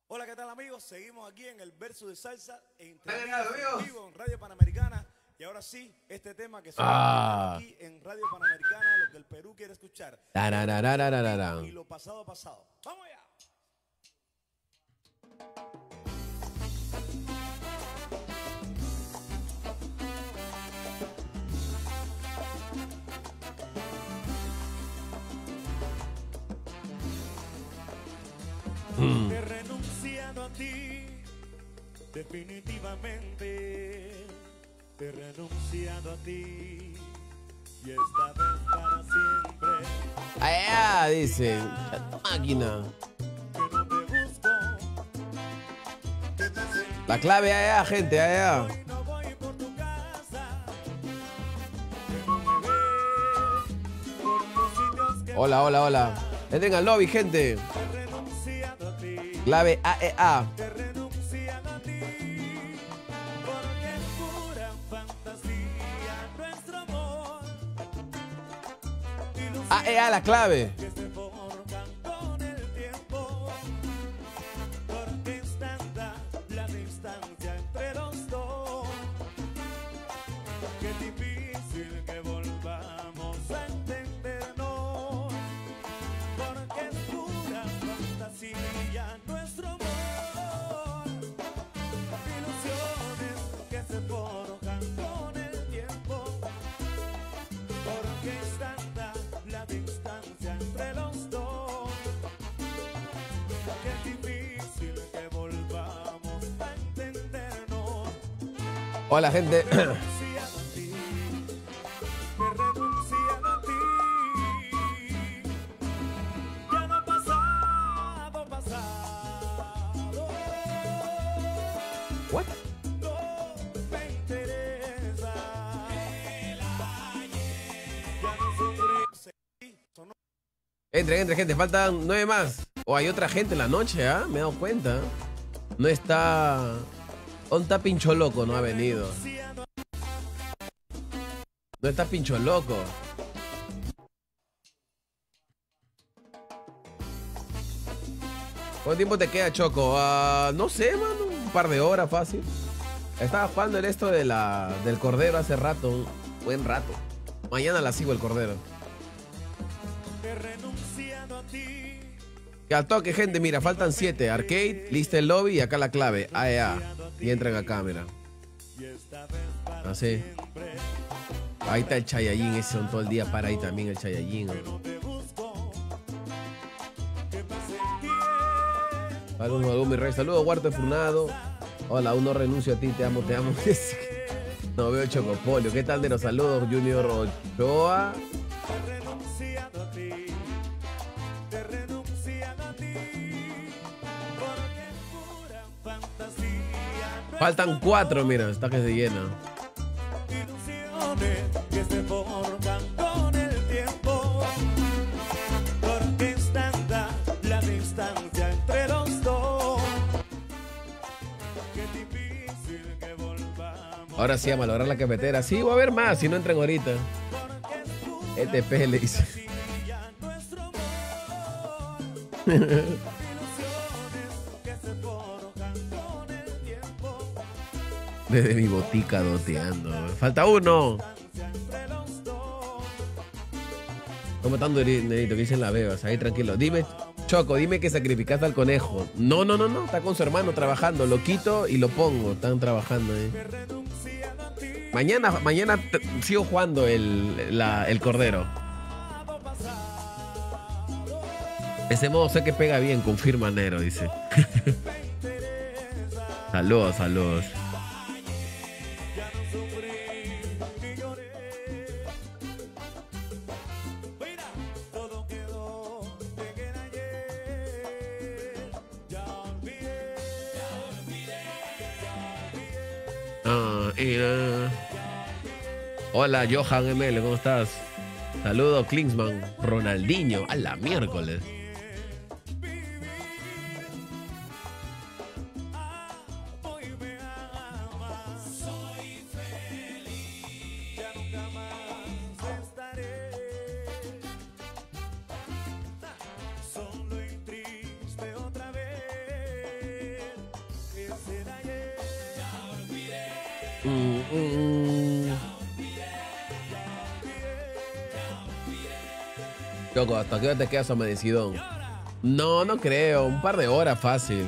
Hola, ¿qué tal, amigos? Seguimos aquí en el Verso de Salsa en Amigos. en Radio Panamericana. Y ahora sí, este tema que suena aquí en Radio Panamericana, lo que el Perú quiere escuchar. Y lo pasado, pasado. ¡Vamos allá! He renunciado a ti, definitivamente. He renunciado a ti y esta vez para siempre. Allá, dice. Máquina. Que no te busco, que me siento La clave allá, gente, allá. y no voy por tu casa. Que no me ves por los sitios que Hola, hola, hola. Entren al lobby, gente. he renunciado a ti. Clave AEA. He renunciado a ti, porque es pura fantasía nuestro amor. AEA, la clave. Que se forjan con el tiempo, porque es tanta la distancia entre los dos, que es difícil que volvamos a entendernos, porque es pura fantasía nuestro amor. Ilusiones que se forjan con el tiempo, porque es tanta la distancia entre los dos, que es difícil que volvamos a entendernos. Hola, gente. Renunciado a ti, he renunciado a ti. Ya no pasado, pasado. What? No me interesa. El ayer ya no sufrí. Sí, sonó. Entren, gente. Faltan 9 más. O hay otra gente en la noche, ¿ah? Me he dado cuenta. No está. ¿Dónde está Pincho Loco? No ha venido. No está Pincho Loco. ¿Cuánto tiempo te queda, Choco? No sé, mano. Un par de horas, fácil. Estaba jugando en esto del Cordero hace rato. Un buen rato. Mañana la sigo el Cordero. He renunciado a ti. Que al toque, gente, mira, faltan 7. Arcade, lista el lobby y acá la clave. AEA. Y entran acá, mira. Y esta vez para Así. siempre. Ahí está el Chayallín, ese son todo el día para ahí también el Chayallín. No te busco, que pase el tiempo. Saludos, mi rey. Saludos, Huarto Furnado. Hola, aún no renuncio a ti, te amo, te amo. No veo Chocopolio. ¿Qué tal de los saludos, Junior Ochoa? He renunciado a ti, he renunciado a ti, porque es pura fantasía. Faltan 4, mira, está que se llena. Ilusiones que se forjan con el tiempo, porque es tanta la distancia entre los dos, que es difícil que volvamos. Ahora sí, a malograr la cafetera. Sí, va a haber más, si no entran ahorita. Porque es pura ETP le dice. fantasía nuestro amor. Ilusiones que se forjan con el tiempo, Desde mi botica doteando. Falta 1. entre los dos. ¿Cómo están, Nerito? ¿Qué dicen la bebas? Ahí tranquilo. Dime, Choco, dime que sacrificaste al conejo. No. Está con su hermano trabajando. Lo quito y lo pongo. Están trabajando ahí. He renunciado a ti, Mañana sigo jugando el Cordero. Ese modo sé que pega bien, confirma Nero, dice. Saludos. ya no sufrí ni lloré. Mira, todo quedó en el ayer. Ya olvidé. Hola, Johan ML, ¿cómo estás? Saludos, Klinsman. Ronaldinho, a la miércoles. Hoy me amas, soy feliz, ya nunca más estaré solo y triste otra vez. Choco, ¿hasta qué hora te quedas amanecido? No, no creo. Un par de horas fácil.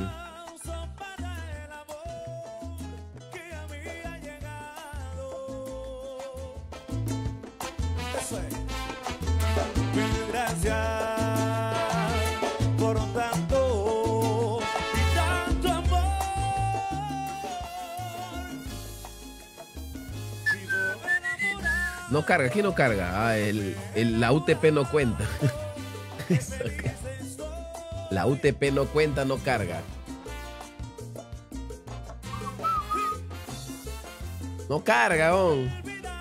No carga, aquí no carga. Ah, la UTP no cuenta. La UTP no cuenta, no carga. No carga, ¿no?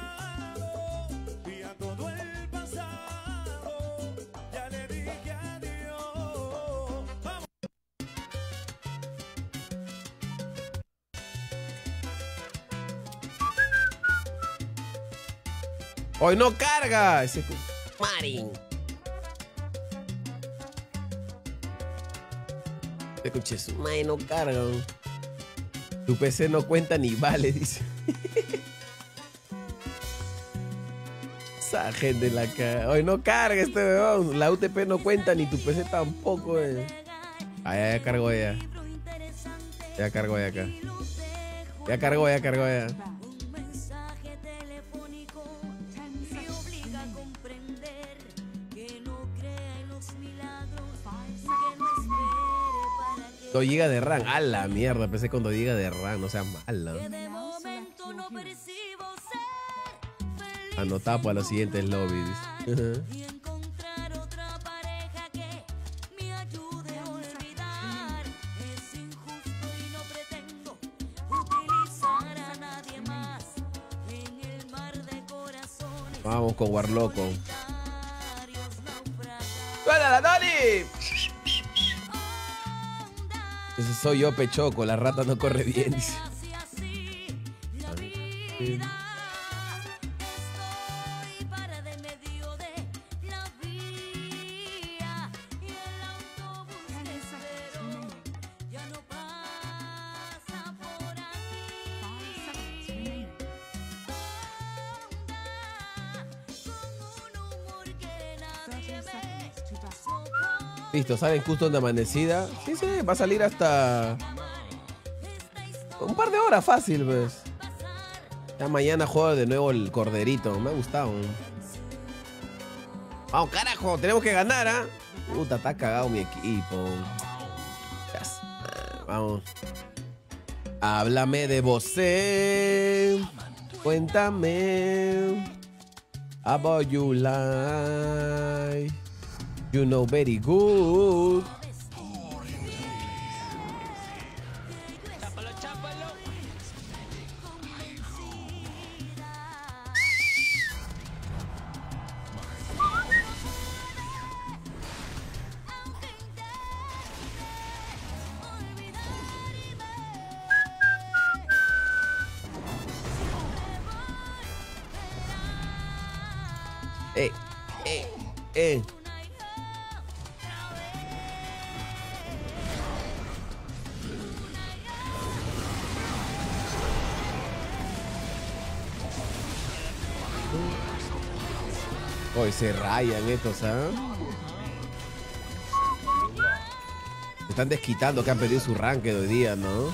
Hoy no carga. Ese Marín. Escuché su madre, no carga. Tu PC no cuenta ni vale, dice. Esa gente la cara. Hoy no carga este weón. La UTP no cuenta ni tu PC tampoco. Ah, ya cargó ya. Ya cargó ya acá. Ya cargó ya. Dos GB de RAM. A la mierda, pensé con 2 GB de RAM, no sea mala. Anotado para los siguientes lobbies. Vamos con Warloco. ¡Suéltala, Tony! Ese soy yo, Pechoco. La rata no corre bien, dice. Listo, ¿saben Custom de amanecida? Sí, va a salir hasta un par de horas fácil, pues. Ya mañana juego de nuevo el corderito. Me ha gustado. Vamos, carajo, tenemos que ganar, ¿ah? Puta, está cagado mi equipo. Vamos. Háblame de vosé. Cuéntame. About you life. You know very good. Hoy se rayan estos, ¿ah? Se están desquitando que han perdido su ranking hoy día, ¿no?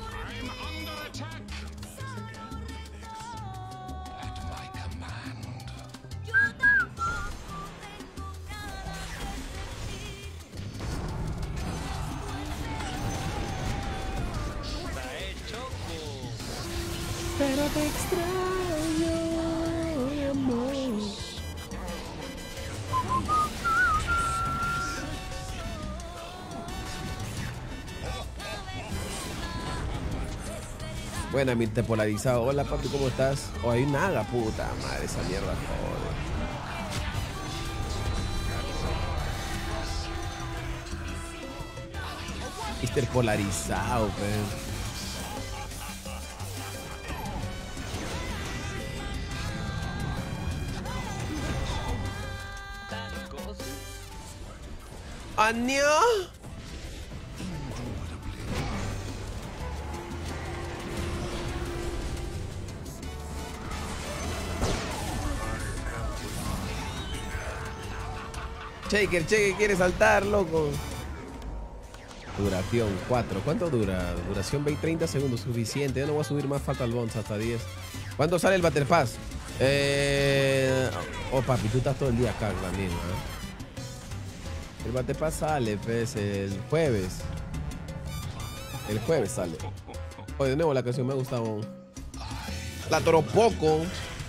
Pero te extraño, amor. Buena, mi polarizado. Hola, papi, ¿cómo estás? Oh, hay nada, puta madre, esa mierda, joder. Mister polarizado, pues. ¡Año! Shaker quiere saltar, loco. Duración 4. ¿Cuánto dura? Duración 20-30 segundos, suficiente. Ya no voy a subir más, falta el bonus hasta 10. ¿Cuándo sale el Battle Pass? Oh, papi, tú estás todo el día acá también, ¿eh? El Battle Pass sale, pues, el jueves. El jueves sale. Oh, de nuevo la canción me ha gustado. La Toropoco.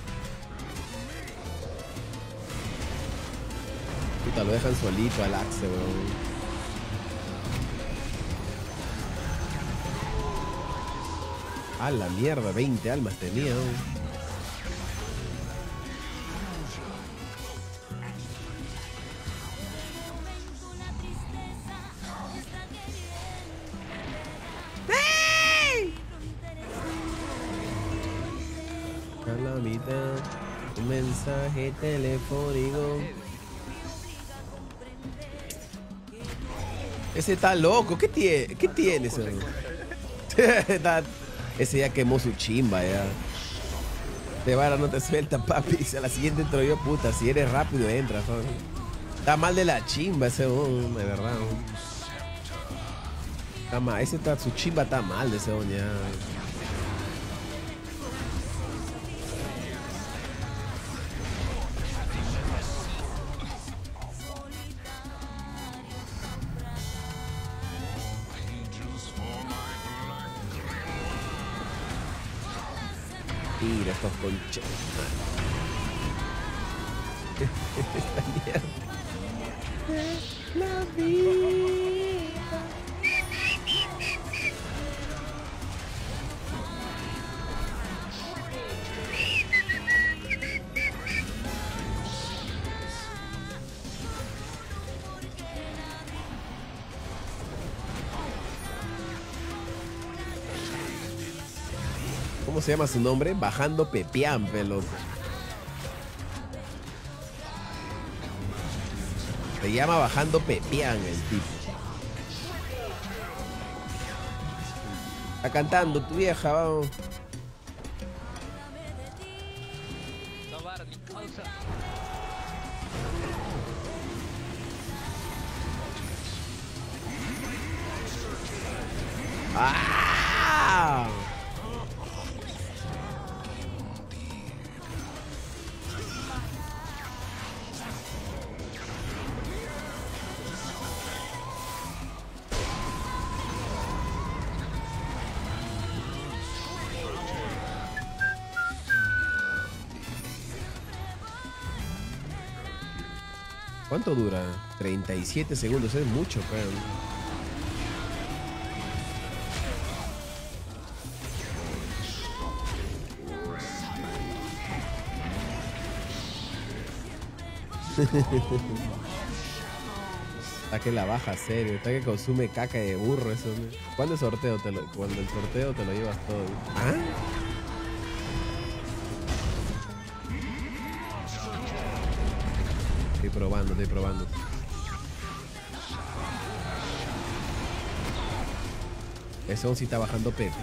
Puta, lo dejan solito al Axe, weón. A la mierda, 20 almas tenía. A la mitad, un mensaje telefónico. Ese está loco. ¿Qué tiene ese? Ese ya quemó su chimba ya. De vara no te suelta, papi. Dice, a la siguiente entro yo, puta. Si eres rápido, entras. ¿No? Está mal de la chimba ese, de verdad. Está mal. Su chimba está mal de ese ya. Mira estos conchos. Esta mierda. La vida. ¿Cómo se llama su nombre? Bajando Pepián, loco. Se llama Bajando Pepián el tipo. Está cantando tu vieja, vamos. ¡Ah! ¿Cuánto dura? 37 segundos, es mucho, creo. Está que la baja serio, está que consume caca de burro eso. ¿Cuándo el sorteo cuando el sorteo te lo llevas todo? ¿Ah? Estoy probando. Eso sí está bajando pepiano.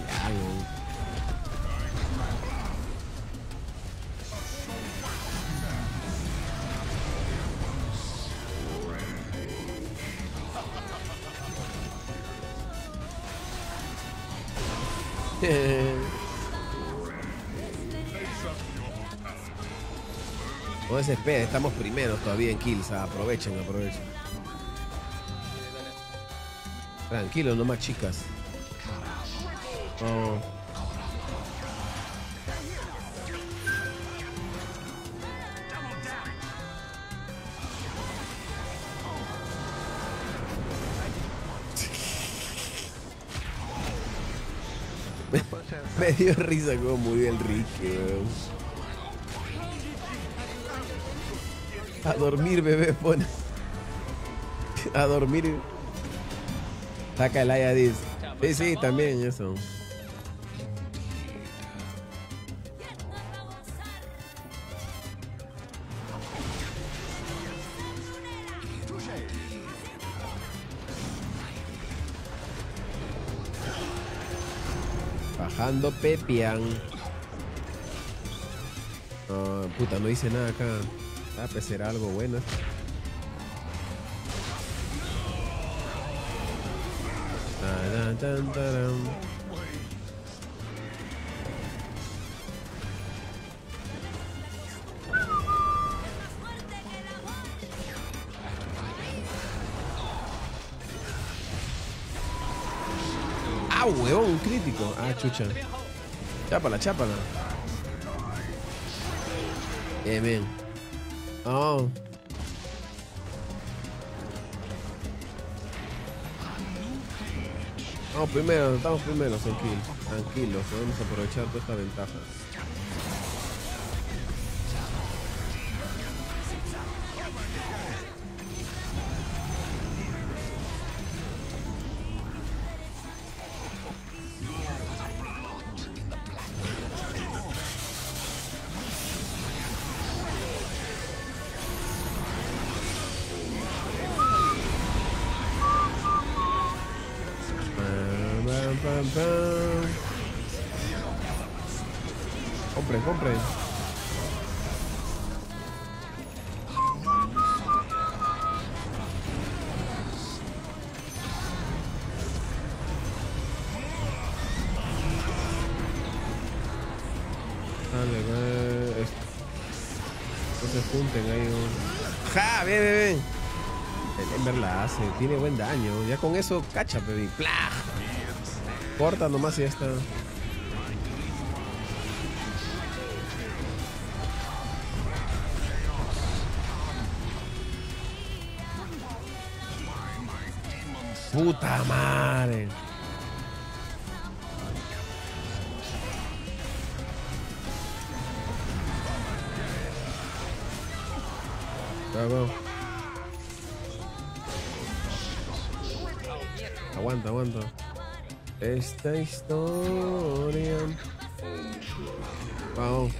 No desesperes, estamos primeros todavía en kills. Aprovechen. Tranquilos, nomás, chicas. Oh. Me dio risa como murió el Ricky, weón. A dormir, bebé, pone. A dormir. Saca el Ayadis. Sí, también eso. Bajando Pepián. Puta, no hice nada acá. Pues será algo bueno. tan, taran. ¡Ah, huevón! Un crítico. Ah, chucha. Chápala, chápala. Bien. Oh. Estamos primeros, tranquilos. Tranquilos, vamos a aprovechar toda esta ventaja. Compren. Dale, no se junten ahí. ¡Ja! Bien. El Ember la hace, tiene buen daño. Ya con eso, cacha, baby. ¡Plah! Corta nomás y ya está. Puta madre. Vamos. Aguanta. Esta historia. Vamos.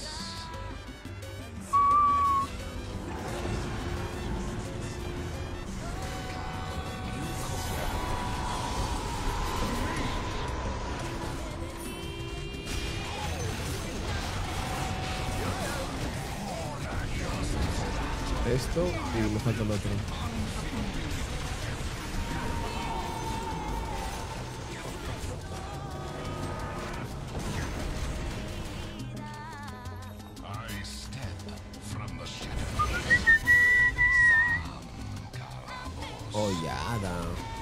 Esto y me falta el otro. Ollada.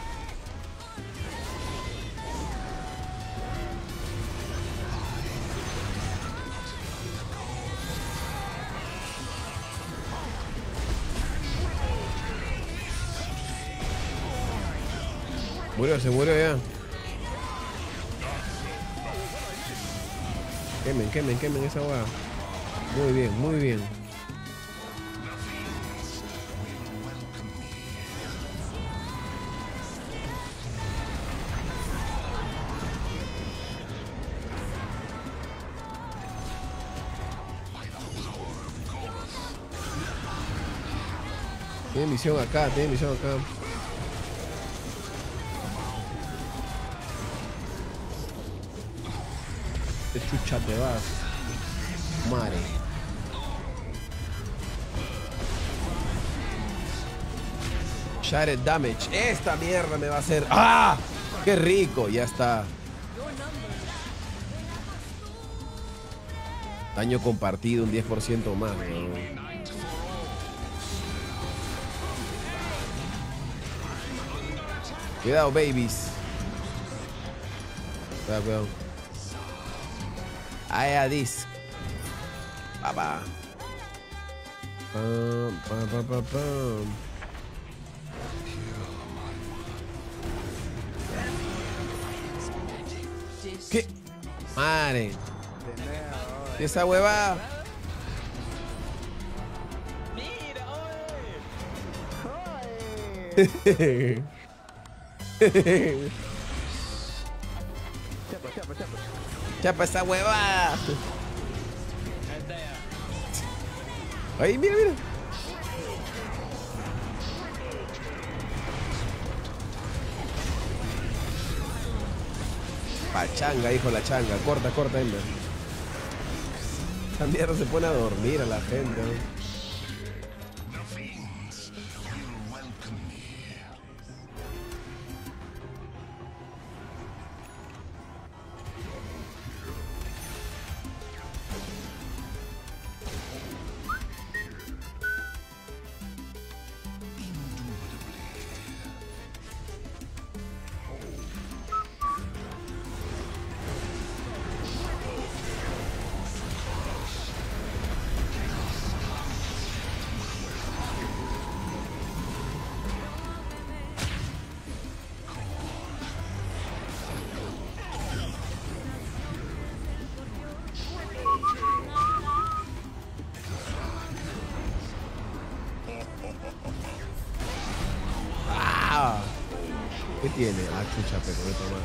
Se murió ya. Quemen esa hueá. Muy bien. Tiene misión acá. ¿Qué chucha te vas? Madre. Shattered damage. Esta mierda me va a hacer. ¡Ah! ¡Qué rico! Ya está. Daño compartido un 10% más, ¿no? Cuidado, babies. Cuidado. Aya disc. Papá. Pam. ¿Qué? Madre. ¿Y esa hueva? Chapa esa hueva. Ahí, mira. Pachanga, hijo, la changa. Corta, Ember. Esta mierda se pone a dormir a la gente, ¿no? ¿Qué tiene? Ah, chucha, pero no toma.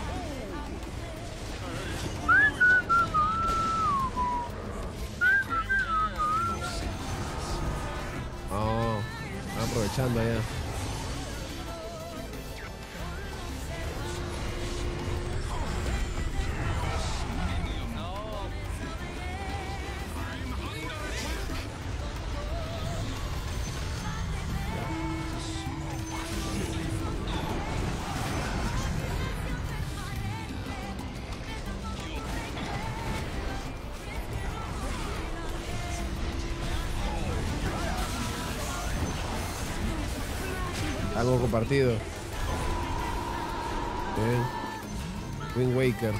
Oh, están aprovechando allá. Algo compartido. Bien. Wind Waker.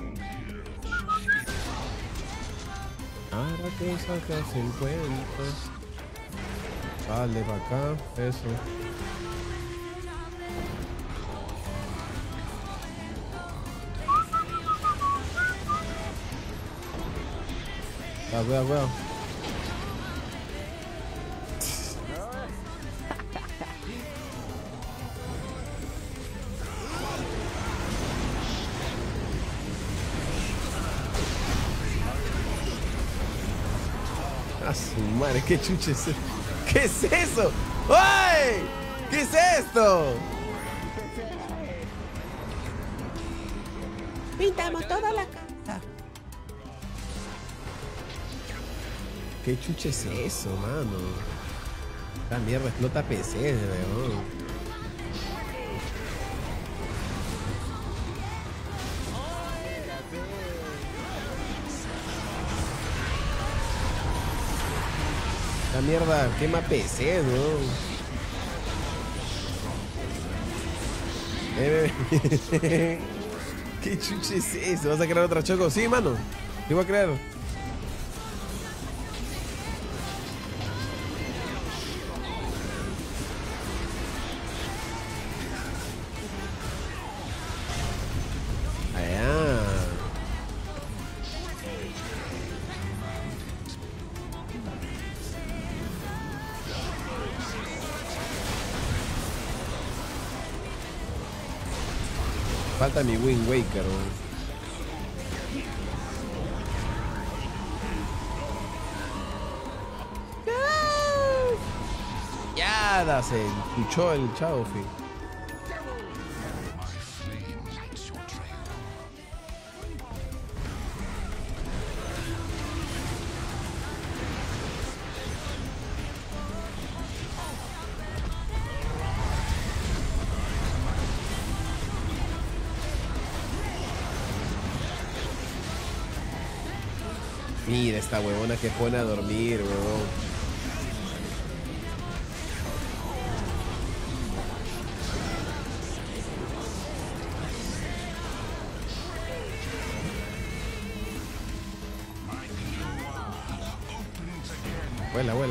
Ahora que sacas el cuento. Sale para acá. Eso. Cuidado. A su madre, qué chuche es eso. ¿Qué es eso? ¡Ay! ¿Qué es esto? Pintamos toda la casa. ¿Qué chuche es eso, mano? La mierda explota PC, weón. La mierda quema PC, ¿no? ¿Qué chuche es eso? ¿Vas a crear otra choco? Sí, mano. ¿Qué voy a crear? Allá. Falta mi Wind Waker, ¿no? Ya se escuchó el Chaufi. Mira esta huevona que pone a dormir, huevón. Vuela.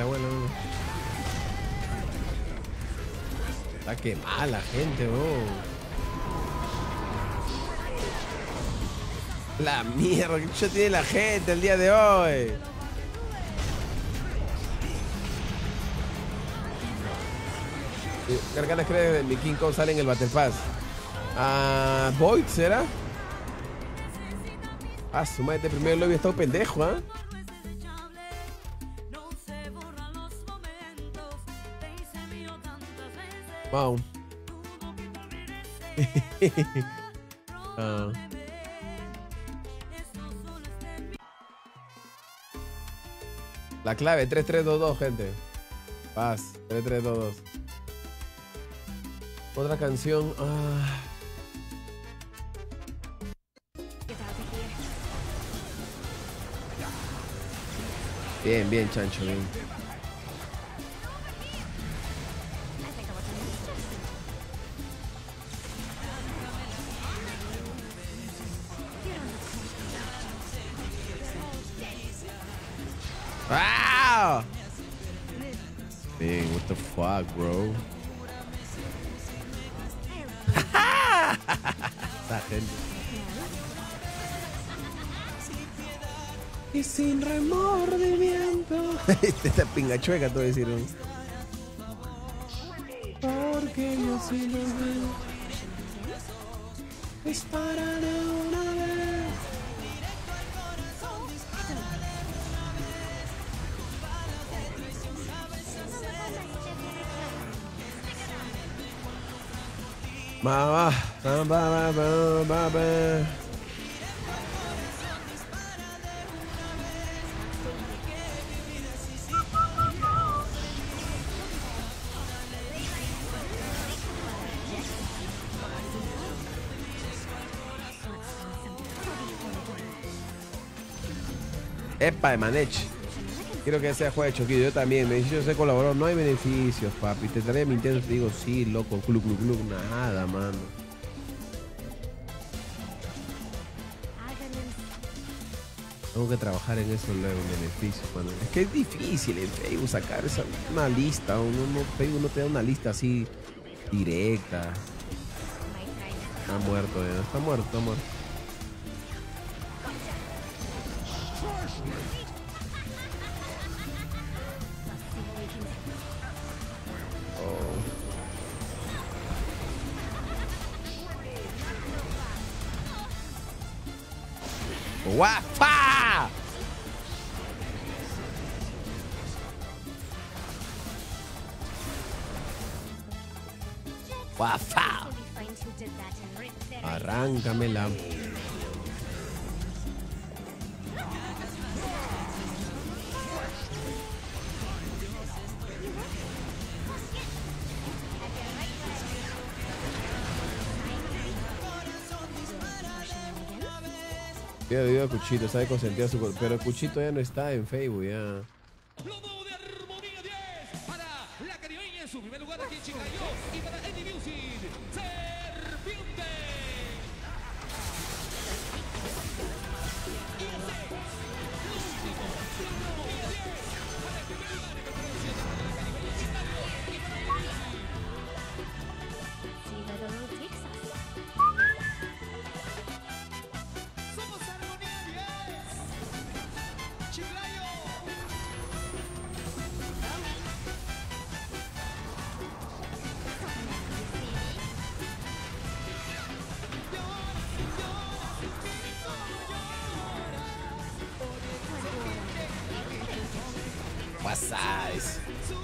Está quemada la gente, huevón. La mierda que ya tiene la gente el día de hoy. Cargar las crees de mi King Kong sale en el Battle Pass. Void, ¿será? Su madre, este primer lobby ha estado pendejo, ¿ah? Wow. La clave 3322, gente. Paz, 3322. Otra canción. Bien, chancho, bien. ¡Ah! Dang, what the fuck, bro? Esa gente. Y sin remordimiento. Esta pingachueca, te voy a decir. Porque yo sí lo veo. Dispara de una vez. Va, va, va, va, va, va. Epa, de Manech. Quiero que sea juego de Choquillo. Yo también. Beneficios de colaborador. No hay beneficios, papi. Te estaré mintiendo. Te digo, sí, loco. Club. Nada, mano. Tengo que trabajar en eso luego, en beneficios, mano. Es que es difícil en Facebook sacar una lista. Facebook no te da una lista así directa. Está muerto ya. Está muerto. ¡Guapa! ¡Guapa! Arráncamela. Video a Cuchito, sabe consentir a su... Pero Cuchito ya no está en Facebook, ya. Lo nuevo de Armonía 10 para la caribeña en su primer lugar aquí en Chiclayo y para Eddie Music, Serpiente. Y ese, lo último, Armonía 10 para el primer lugar en conferencia de la caribeña en Chiclayo y para Eddie Music. Somos Armonía 10, Chiclayo. Pasáis.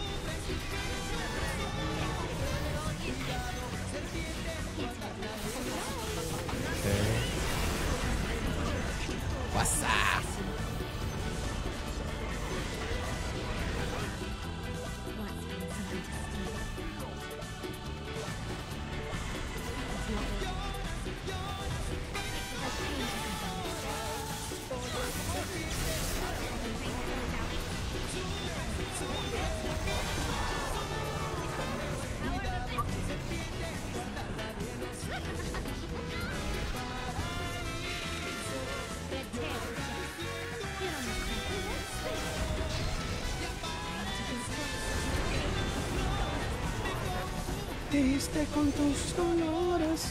WhatsApp. Diste con tus dolores.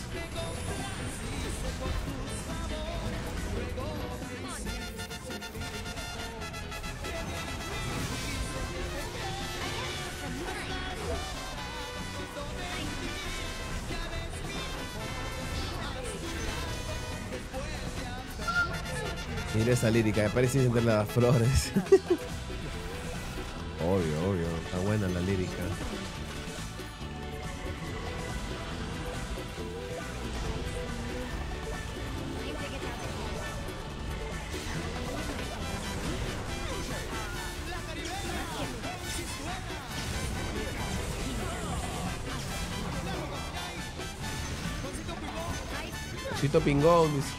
Mira esa lírica, me parece entre las flores. Obvio, está buena la lírica. Chito Pingón, dice.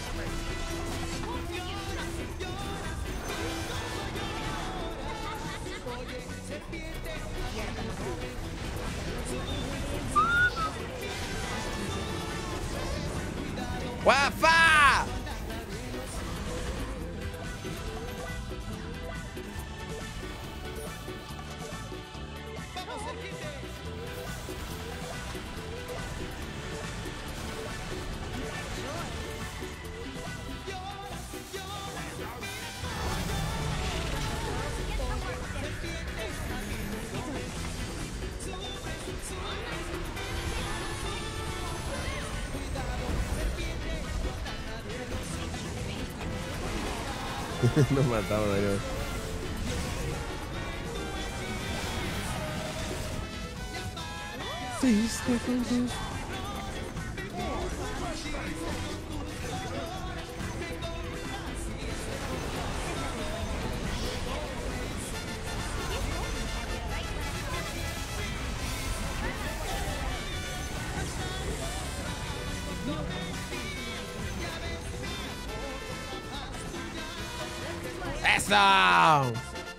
¡Guafa! Nos matamos, Daniel. ¡Eso!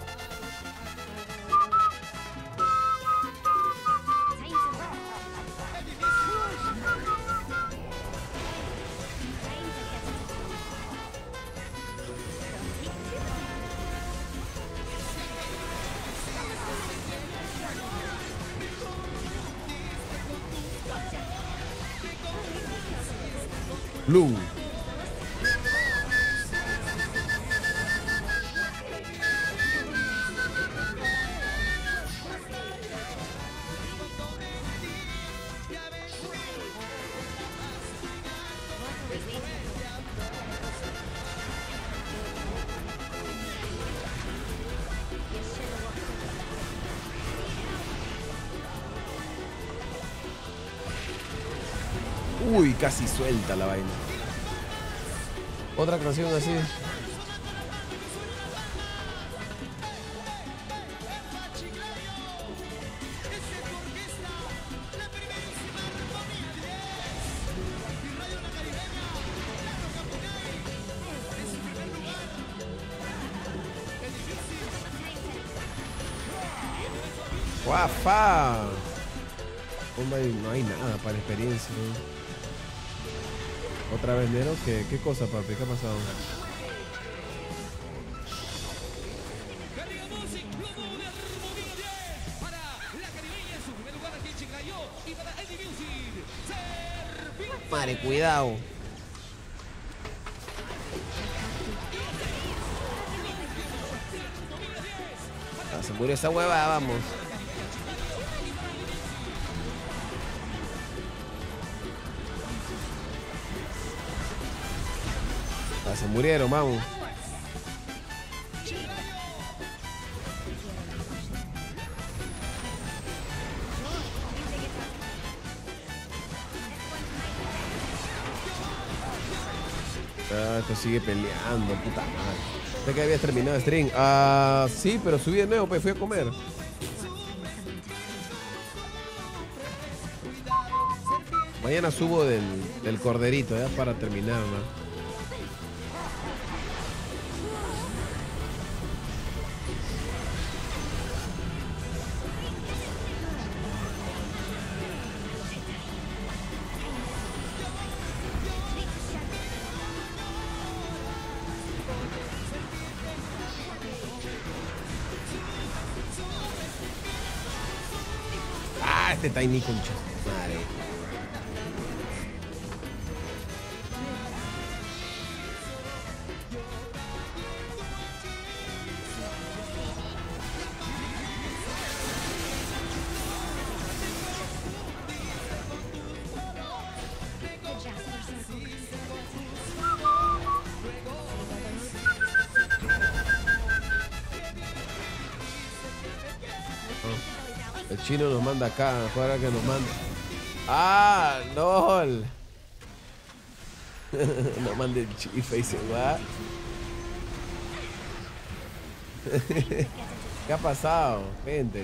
Blue. Uy, casi suelta la vaina. Otra canción así. ¡Guafa! No hay nada para experiencia, ¿no? Otra vez Nero, ¿qué cosa, papi? ¿Qué ha pasado? Madre, cuidado. Ah, se murió esa hueva, vamos. Ah, se murieron, vamos. Ah, esto sigue peleando, puta madre. Sé que habías terminado el stream. Ah, sí, pero subí de nuevo, pues fui a comer. Mañana subo del corderito, ya, para terminar, ¿no? Este Tiny concha. Madre. El chino nos manda acá, ahora que nos manda. ¡Ah! ¡LOL! No mande el chifa y se va. ¿Qué ha pasado? Gente.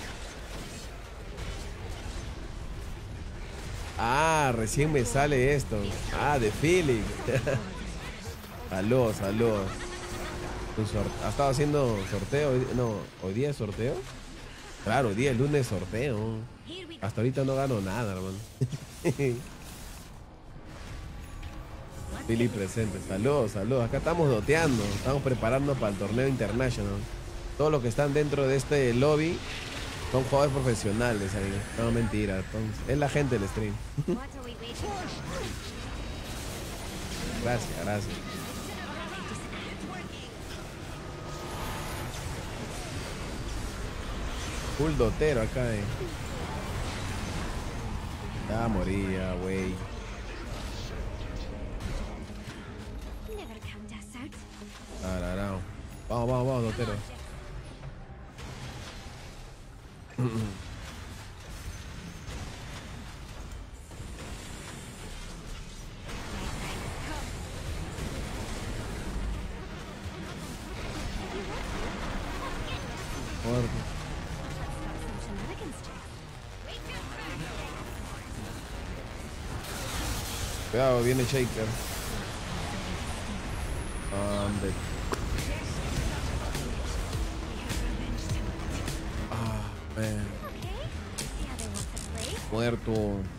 Ah, recién me sale esto. Ah, de feeling. Saludos, saludos. ¿Ha estado haciendo sorteo? No, ¿hoy día es sorteo? Claro, hoy día es lunes sorteo. Hasta ahorita no gano nada, hermano. Philly presente. Saludos, saludos. Acá estamos doteando. Estamos preparando para el torneo international. Todos los que están dentro de este lobby son jugadores profesionales ahí. No, mentira. Entonces, es la gente del stream. Gracias, gracias. Full dotero acá, Ya moría, güey. Ararao. Vamos, Dotero. Muerto. Cuidado, viene Shaker. Ande. Man. Muerto.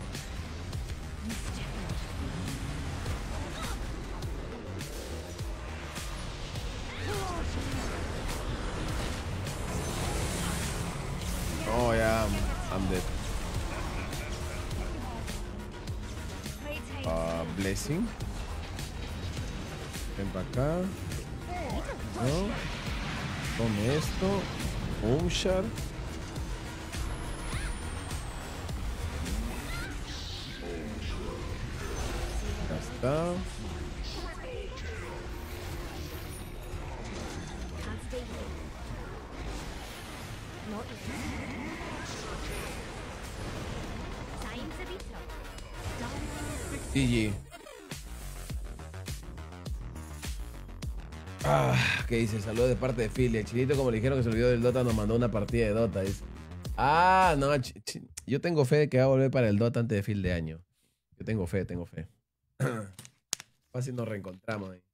Oh, yeah, I'm dead. Blessing. Ven para acá. No. Tome esto. Umshar. Ya está. GG. ¿Qué dice? Saludos de parte de Philly. El Chilito, como le dijeron que se olvidó del Dota, nos mandó una partida de Dota. Dice. No. Yo tengo fe de que va a volver para el Dota antes de fin de año. Yo tengo fe. Fácil nos reencontramos ahí.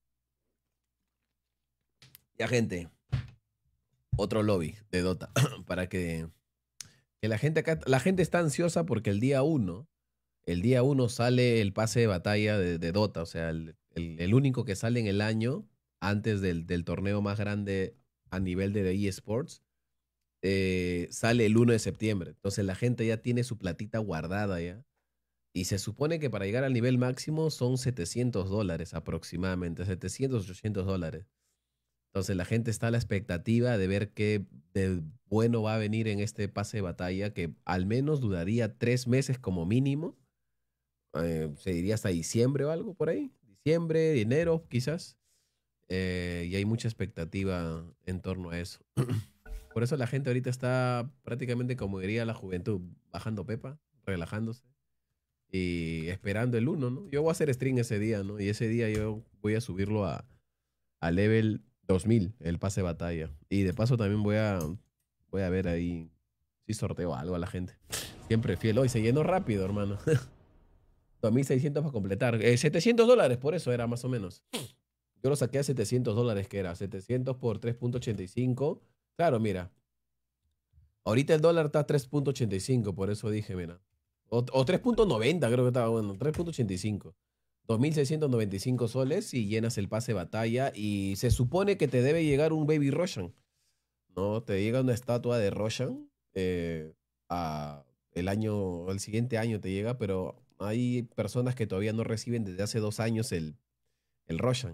Ya, gente. Otro lobby de Dota. Para que la gente acá. La gente está ansiosa porque el día 1 sale el pase de batalla de Dota. O sea, el único que sale en el año antes del torneo más grande a nivel de eSports. Sale el 1 de septiembre. Entonces la gente ya tiene su platita guardada ya. Y se supone que para llegar al nivel máximo son $700 aproximadamente. 700, $800. Entonces la gente está a la expectativa de ver qué de bueno va a venir en este pase de batalla, que al menos duraría 3 meses como mínimo. Se diría hasta diciembre o algo por ahí. Diciembre, enero quizás. Y hay mucha expectativa en torno a eso. Por eso la gente ahorita está prácticamente, como diría la juventud, bajando pepa, relajándose y esperando el 1, ¿no? Yo voy a hacer stream ese día, ¿no? Y ese día yo voy a subirlo a level 2000, el pase de batalla. Y de paso también voy a ver ahí si sorteo algo a la gente. Siempre fiel. Hoy se llenó rápido, hermano. 2600 para completar. $700, por eso era más o menos. Yo lo saqué a $700, que era 700 por 3.85. Claro, mira. Ahorita el dólar está a 3.85, por eso dije, mira. O 3.90, creo que estaba bueno. 3.85. 2.695 soles y llenas el pase de batalla. Y se supone que te debe llegar un Baby Roshan. ¿No? Te llega una estatua de Roshan. El siguiente año te llega, pero hay personas que todavía no reciben desde hace 2 años el Roshan.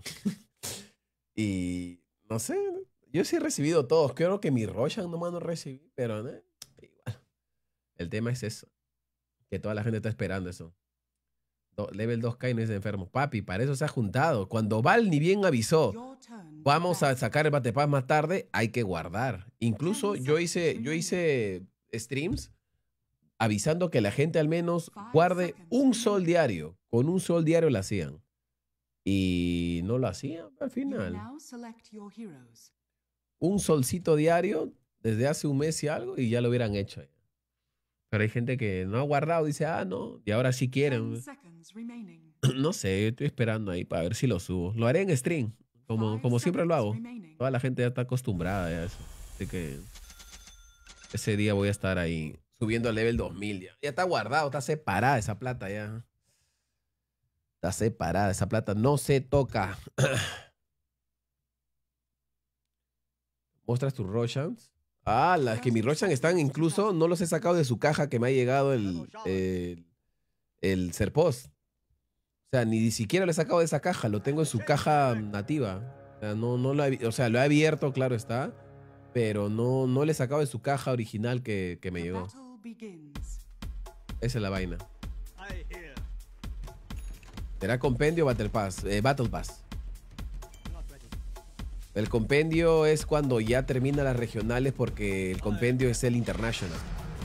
Y no sé, yo sí he recibido todos. Creo que mi Roshan nomás no recibí, pero igual. El tema es eso. Que toda la gente está esperando eso. Level 2K y no es enfermo. Papi, para eso se ha juntado. Cuando Val ni bien avisó, vamos a sacar el Batepaz más tarde, hay que guardar. Incluso yo hice streams avisando que la gente al menos guarde un sol diario. Con un sol diario lo hacían. Y no lo hacían al final. Un solcito diario desde hace un mes y algo y ya lo hubieran hecho. Pero hay gente que no ha guardado, dice, no, y ahora sí quieren. No sé, estoy esperando ahí para ver si lo subo. Lo haré en stream, como siempre lo hago. Toda la gente ya está acostumbrada a eso. Así que ese día voy a estar ahí subiendo al level 2000 ya. Ya está guardado, está separada esa plata ya. Está separada, esa plata no se toca. ¿Muestras tus Roshans? Las que mis Roshan están incluso, no los he sacado de su caja que me ha llegado el Serpost. O sea, ni siquiera lo he sacado de esa caja, lo tengo en su caja nativa. O sea, lo he abierto, claro está, pero no le he sacado de su caja original que me llegó. Esa es la vaina. ¿Será compendio o Battle Pass? Battle Pass. El compendio es cuando ya termina las regionales porque el compendio es el international.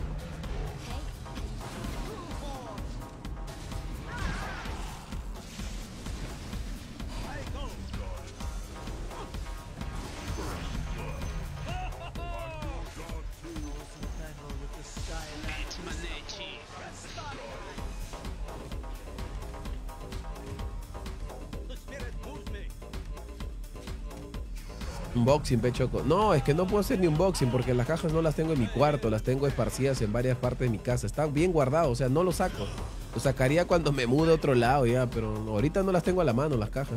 Unboxing, pechoco. No, es que no puedo hacer ni unboxing porque las cajas no las tengo en mi cuarto, las tengo esparcidas en varias partes de mi casa. Están bien guardados, o sea, no los saco. Los sacaría cuando me mude a otro lado ya, pero ahorita no las tengo a la mano las cajas.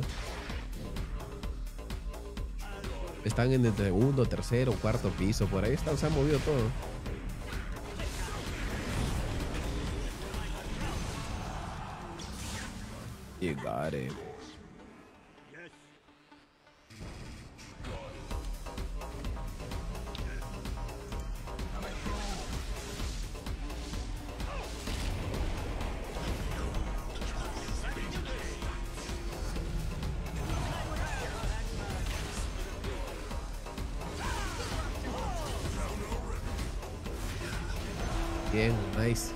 Están en el segundo, tercero, cuarto piso, por ahí están, se han movido todo. You got it. Bien, nice.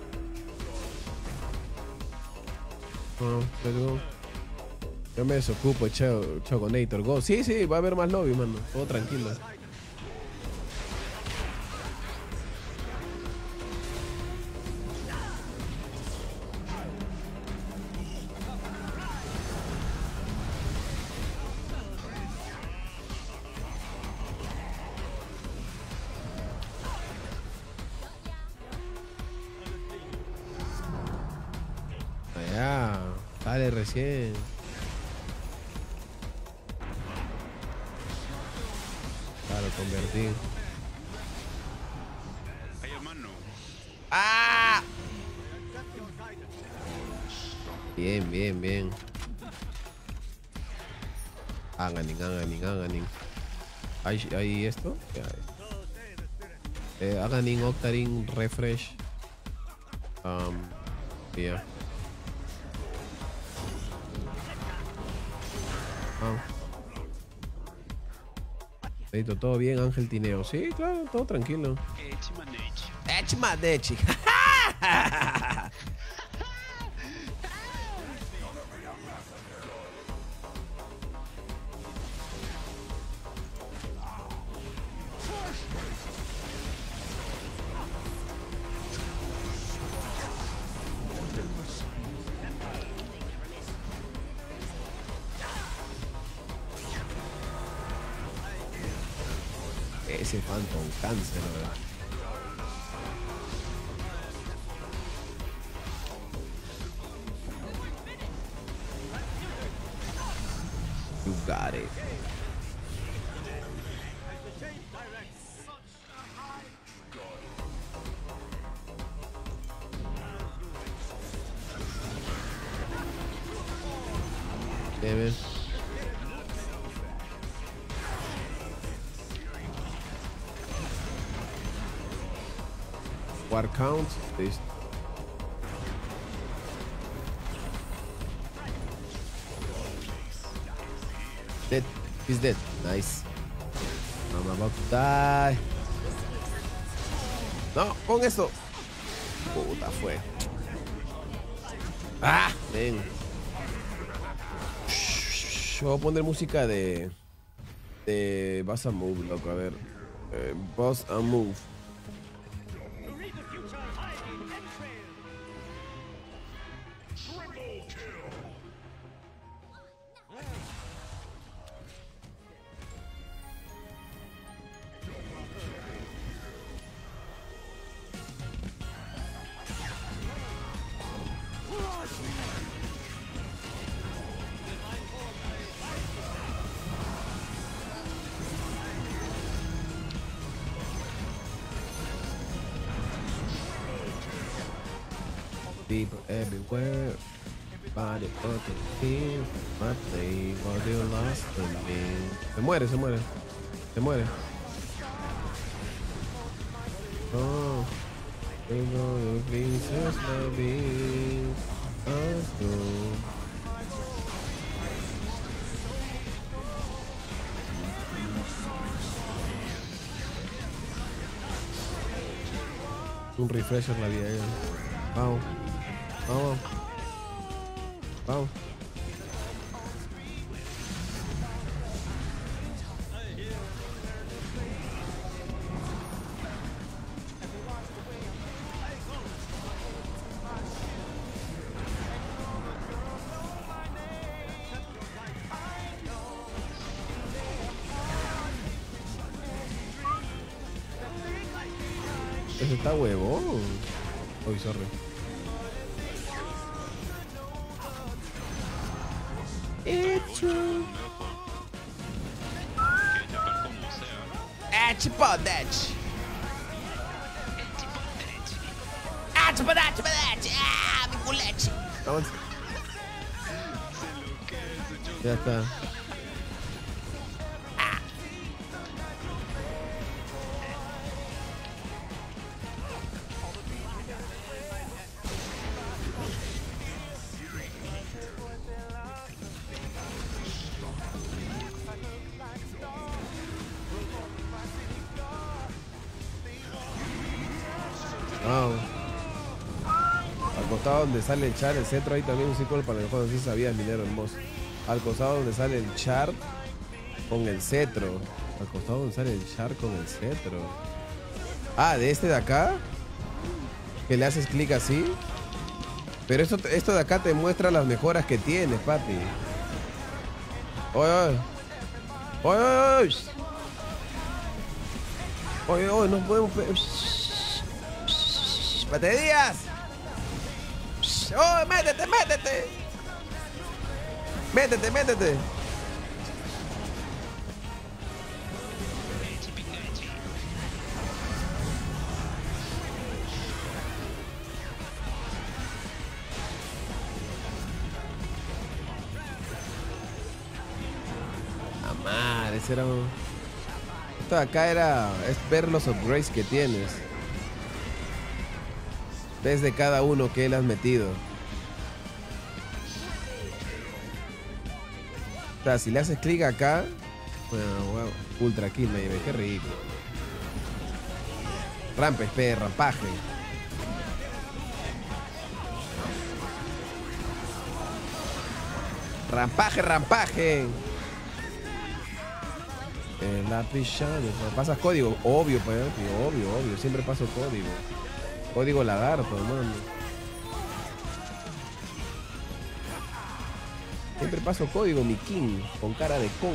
Oh, let's go. Yo me desocupo, Choconator. Go. Sí, sí, va a haber más lobby, mano. Todo tranquilo. Allá, sale recién. Claro, convertir. Ay, hermano. ¡Ah! Bien, bien, bien. Aganin. ¿Hay esto? Aganin, Octarine, refresh. Yeah. Listo, todo bien, Ángel Tineo. Sí, claro, todo tranquilo. Echimanechi. Ese Phantom cáncer, ¿verdad? You got it. Bien. War count. Listo. Dead. He's dead. Nice. I'm about to die. No, con eso. Puta, fue. Ah, ven. Voy a poner música de Boss and Move, loco. A ver. Boss and Move. People everywhere, body fucking feel my thing, or they lost to me. Se muere. Oh, you know your princess, baby. Un refresher la vida. Vamos. Vamos. Vamos. Ese está huevón. Uy, sorry. It's true. Chipodech. Mi culeche. Vamos. Ya está. Wow. Al costado donde sale el char, el cetro, hay también un círculo para el juego. No sé si sabías, minero hermoso. Al costado donde sale el char con el cetro. Al costado donde sale el char con el cetro. Ah, de este de acá. Que le haces clic así. Pero esto de acá te muestra las mejoras que tienes, papi. Oye, oye. Oye, oye, oye. Oye, oye, no podemos... ¡Pate Díaz! ¡Oh, métete, métete! ¡Métete, métete! Amar, ese era un... Esto de acá es ver los upgrades que tienes. Desde cada uno que él has metido. O sea, si le haces clic acá, bueno, wow, ultra kill me llevé, qué rico. Rampage, rampaje. Rampaje, rampaje. La pichada. Pasas código, obvio, pues, obvio. Siempre paso código. Código lagarto, hermano. Siempre paso código, mi king, con cara de con.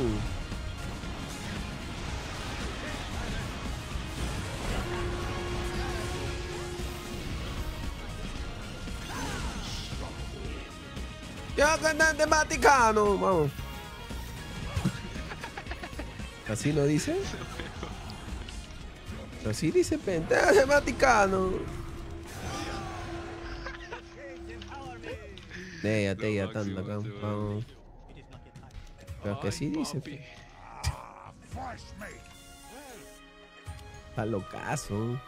Yo cantante Vaticano, vamos. ¿Así no dice? Así dice Penta de Vaticano. Ya tanto acá. Vamos. Pero que sí dice. Está locazo.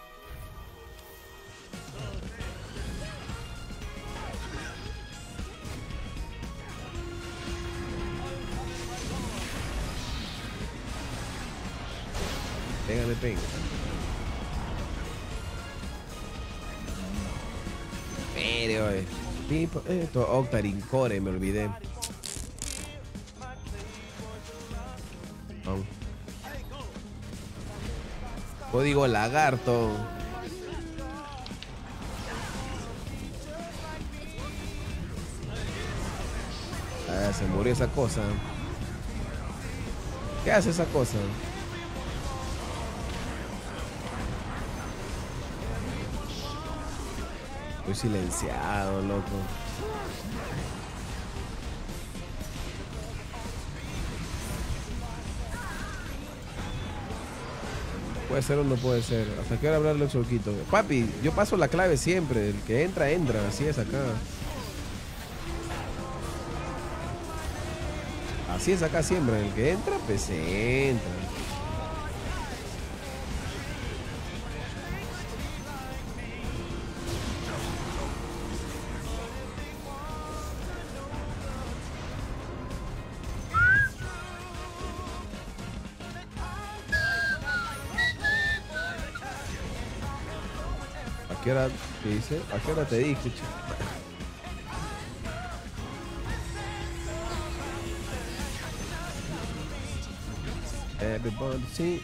Pégale, pega. Pero, esto Octarine Core, me olvidé. Vamos. Código lagarto. Ah, se murió esa cosa. ¿Qué hace esa cosa? Estoy silenciado, loco. Puede ser o no puede ser. ¿Hasta qué hora hablarle el solquito? Papi, yo paso la clave siempre. El que entra, entra. Así es acá. Así es acá siempre. El que entra, pues entra. qué hora te dice? ¿A qué hora te dije, chico? Everybody sing.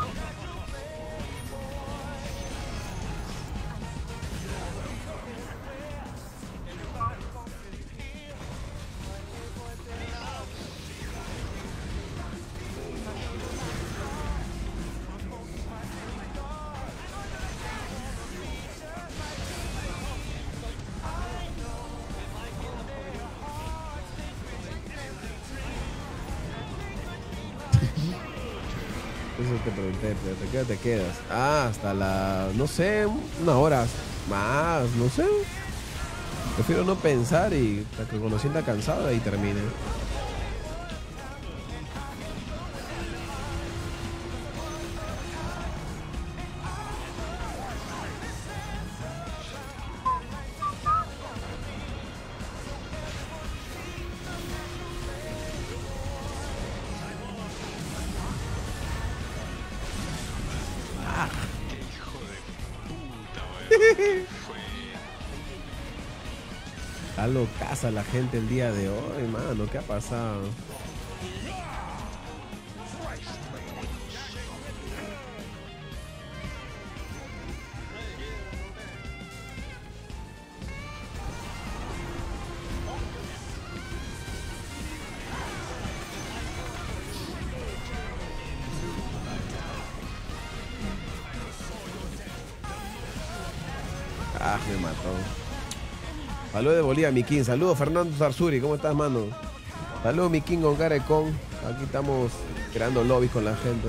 Eso te pregunté, pero ¿de qué hora te quedas? Ah, hasta la, no sé, una hora más, no sé. Prefiero no pensar y hasta que cuando sienta cansado ahí termine. Está locaza la gente el día de hoy, mano. ¿Qué ha pasado? Ah, me mató. Saludos de Bolivia, mi King. Saludos, Fernando Zarzuri. ¿Cómo estás, mano? Saludos, mi King con cara de con. Aquí estamos creando lobbies con la gente.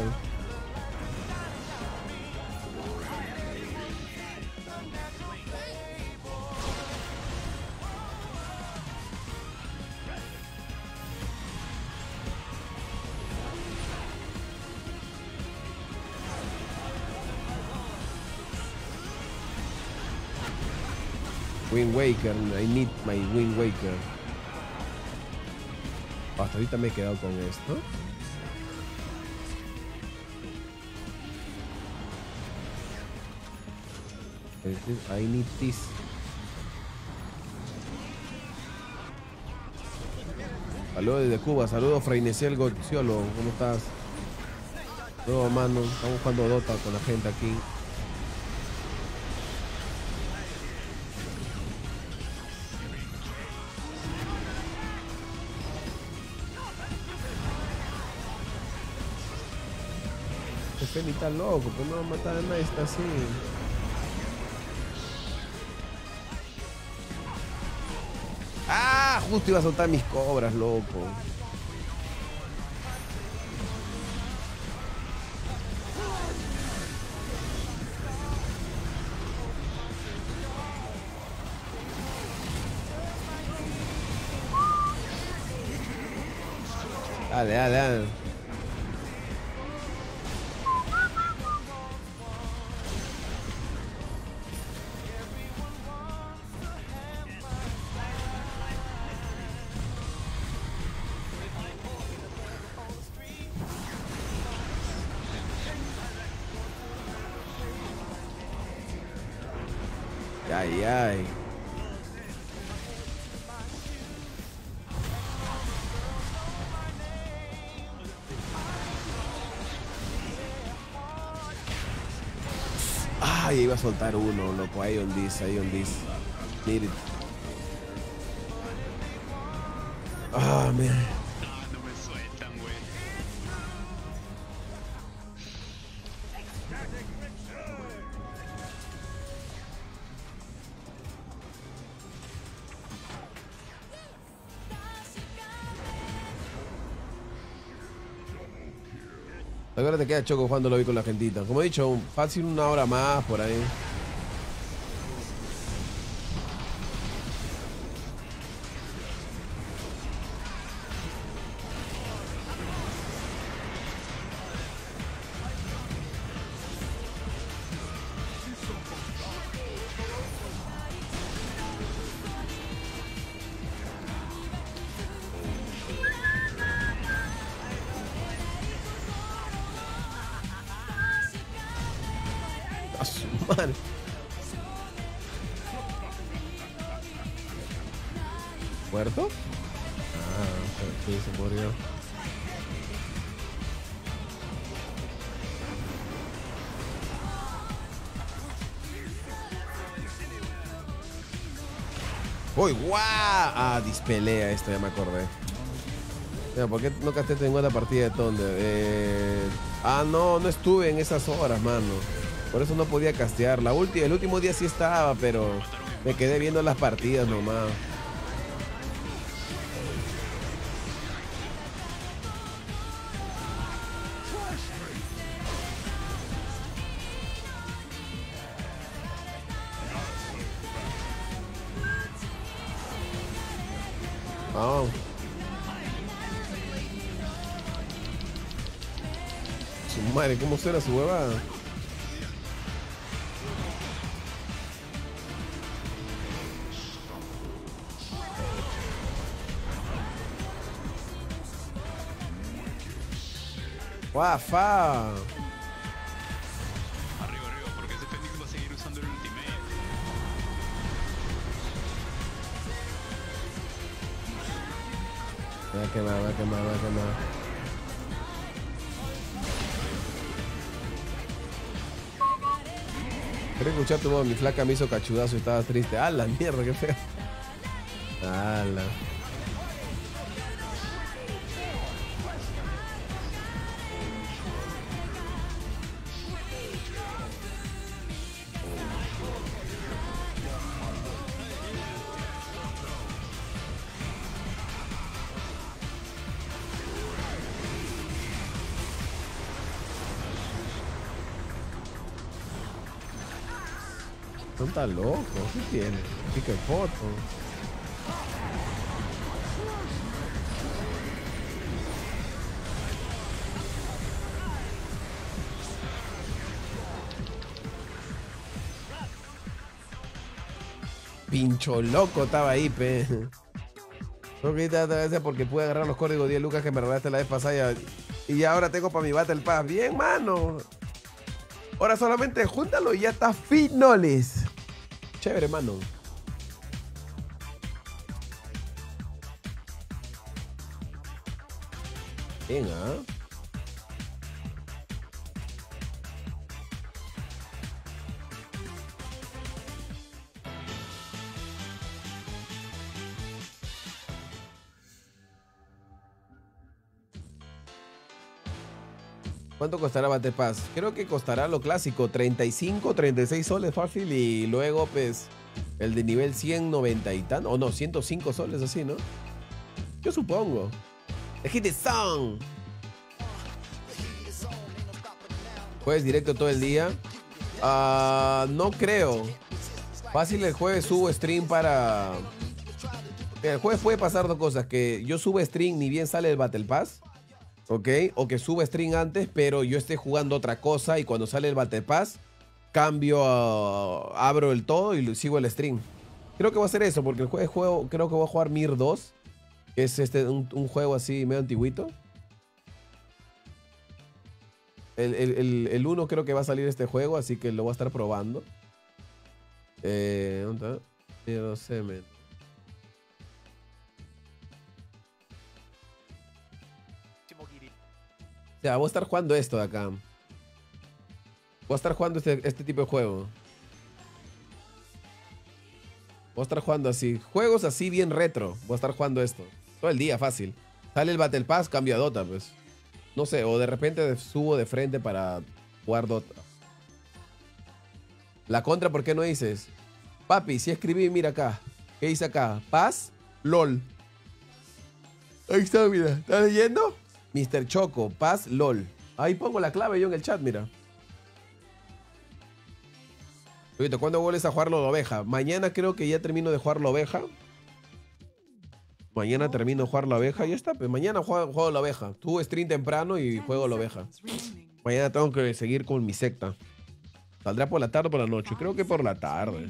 Wind Waker, I need my Wind Waker. Hasta ahorita me he quedado con esto. I need this. Saludos desde Cuba, saludos Freineciel Goziolo, ¿cómo estás? Saludos, mano, estamos jugando Dota con la gente aquí. Femi está loco, pues no va a matar a nadie, está así. Ah, justo iba a soltar mis cobras, loco. Dale, dale, dale. Ay, ay. Ay, iba a soltar uno, loco. Ahí on this, ahí on this. Need it. Ah, man. No me sueltan, güey. Ahora te queda Choco jugando lobby con la gentita. Como he dicho, fácil una hora más por ahí. A su madre. ¿Muerto? Ah, sí, se murió. ¡Uy, guau! Ah, dispelea esto, ya me acordé. Mira, ¿por qué no casté en la partida de Thunder? No estuve en esas horas, mano. Por eso no podía castear. El último día sí estaba, pero me quedé viendo las partidas nomás. Oh. Su madre, ¿cómo suena su huevada? ¡Guafa! Arriba, porque ese Fénix va a seguir usando el ultimate. Me va a quemar, me va a quemar, me va a quemar. Quiero escuchar tu voz, mi flaca me hizo cachudazo y estaba triste. ¡Ah, la mierda, qué feo! ¡Hala! No está loco, ¿qué tiene? Pica el foto. Pincho loco estaba ahí, pe. Creo que te gracias porque pude agarrar los códigos 10 lucas que me regalaste la vez pasada y ahora tengo para mi Battle Pass. Bien, mano. Ahora solamente júntalo y ya está finoles. Chévere, mano. Bien, ¿ah? ¿Cuánto costará Battle Pass? Creo que costará lo clásico, 35, 36 soles fácil y luego pues el de nivel 100, 90 y tan, o no, 105 soles así, ¿no? Yo supongo. The Hit is Song. ¿Jueves directo todo el día? No creo. Fácil el jueves subo stream para... El jueves puede pasar dos cosas, que yo subo stream ni bien sale el Battle Pass. ¿Ok? O que suba stream antes, pero yo esté jugando otra cosa y cuando sale el Battle Pass, cambio, abro el todo y sigo el stream. Creo que va a ser eso, porque el juego creo que voy a jugar Mir 2, que es un juego así medio antiguito. El 1 creo que va a salir este juego, así que lo voy a estar probando. ¿Dónde está? Yo no sé, men. O sea, voy a estar jugando esto de acá. Voy a estar jugando este tipo de juego. Voy a estar jugando así. Juegos así bien retro. Voy a estar jugando esto. Todo el día, fácil. Sale el Battle Pass, cambio a Dota, pues. No sé, o de repente subo de frente para jugar Dota. La contra, ¿por qué no dices? Papi, si escribí, mira acá. ¿Qué dice acá? Paz, LOL. Ahí está, mira. ¿Estás leyendo? Mr. Choco, Paz, LOL. Ahí pongo la clave yo en el chat, mira. Oye, ¿cuándo vuelves a jugar la oveja? Mañana creo que ya termino de jugar la oveja. Mañana termino de jugar la oveja y ya está. Pues mañana juego la oveja. Tuve stream temprano y juego la oveja. Mañana tengo que seguir con mi secta. ¿Saldrá por la tarde o por la noche? Creo que por la tarde.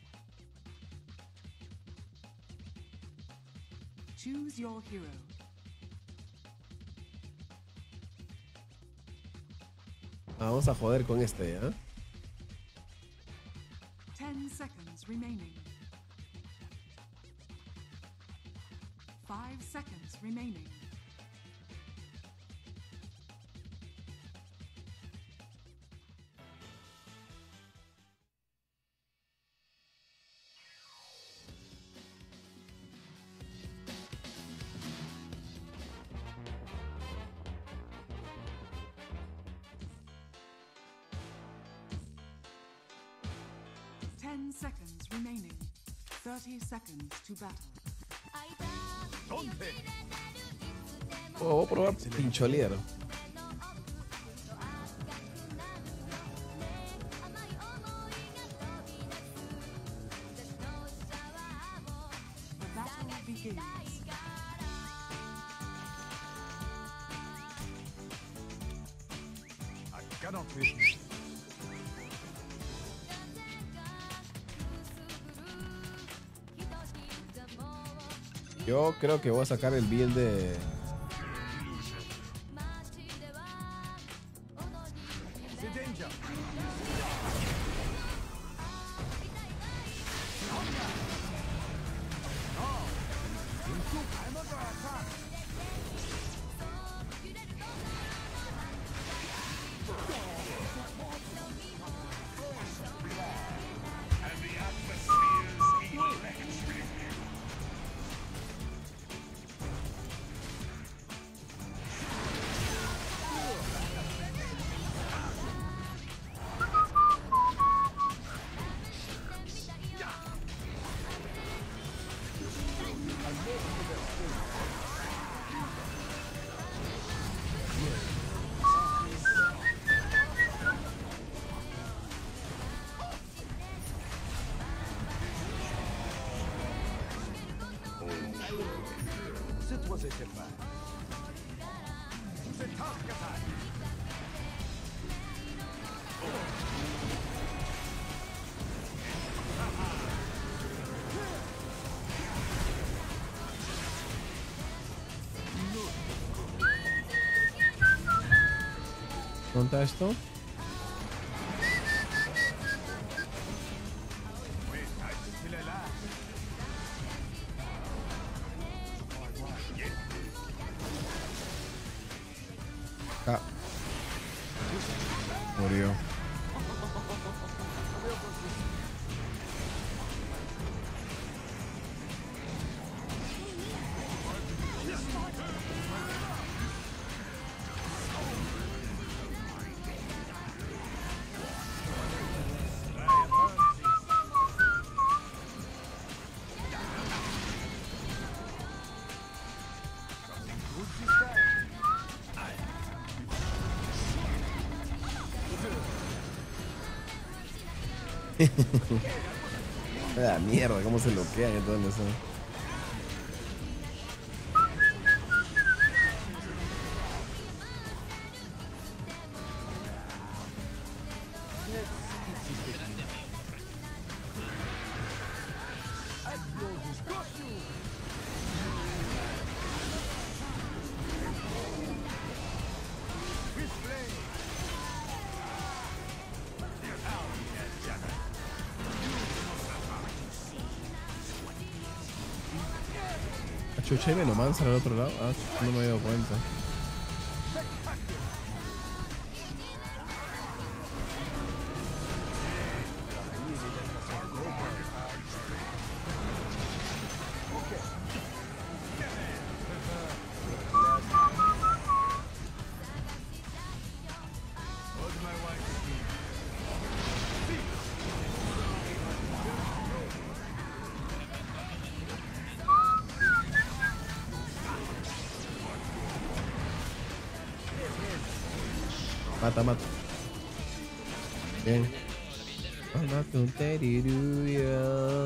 Choose your hero. Vamos a joder con este, ¿eh? 10 seconds remaining. 5 seconds remaining. Ten seconds remaining. 30 seconds to battle. Oh, voy a probar pincholier. The battle begins. Yo creo que voy a sacar el build de... ¿Dónde está esto? Ah. Murió. La mierda, cómo se bloquean y todo eso. Chucha, y Venomancer al otro lado. Ah, no me había dado cuenta. Mata, mata. Bien. Mata un teriruya.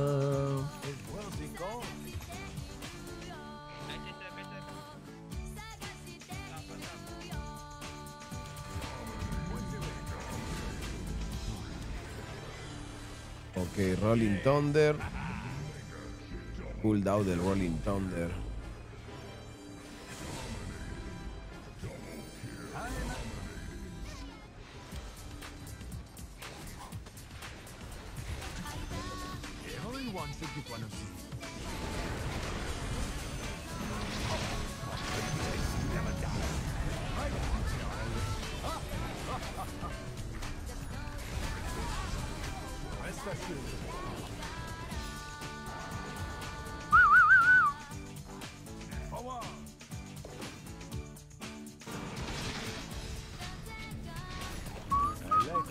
Ok, Rolling Thunder. Cooldown del Rolling Thunder.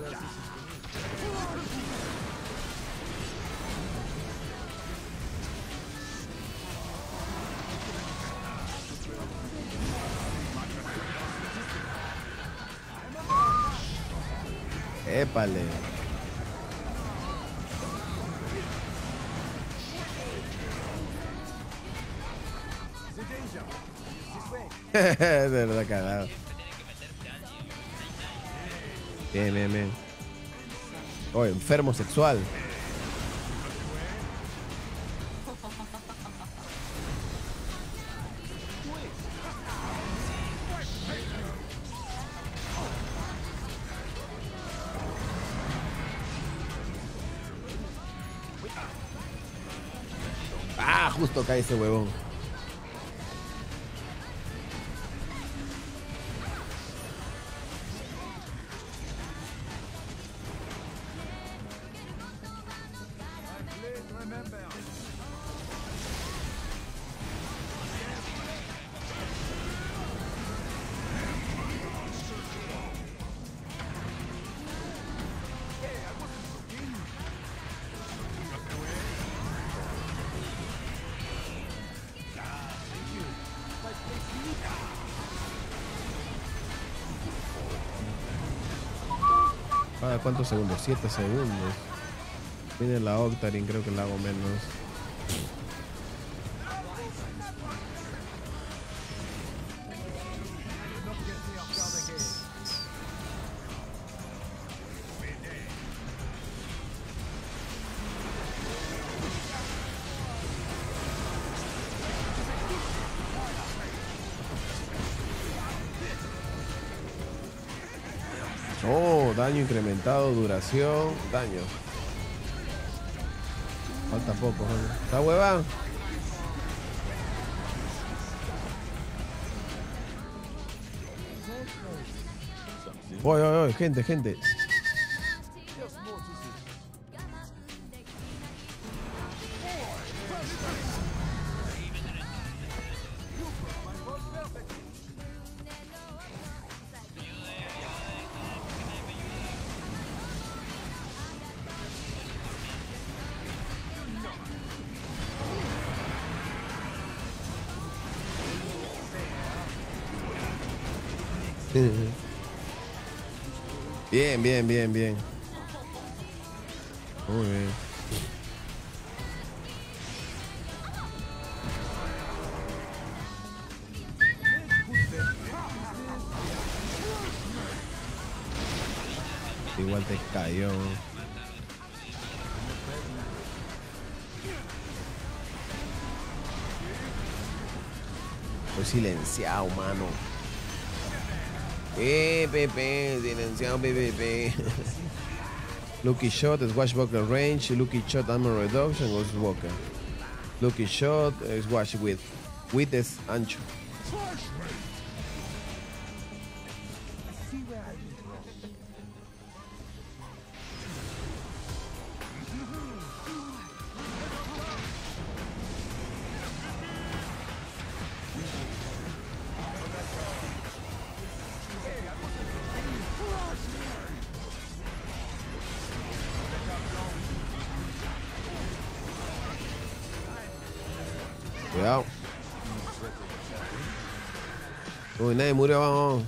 Épale. De verdad cagado. Bien, bien, bien. Oh, enfermo sexual. Ah, justo cae ese huevón. ¿Cuántos segundos? 7 segundos. Viene la Octarine, creo que la hago menos. Oh, daño incrementado, duración, daño. Falta poco, ¿no? ¿Está hueva? Oye, oye, oye, gente, gente. Bien, bien, bien, bien. Muy bien. Igual te cayó. Fue silenciado, mano. Pepe, silenciado, Pepe. Lucky Shot, Swashbuckler Range, Lucky Shot, Armor Reduction, Ghostwalker. Lucky Shot, Swash with es ancho. Cuidado. Uy, nadie murió, vamos.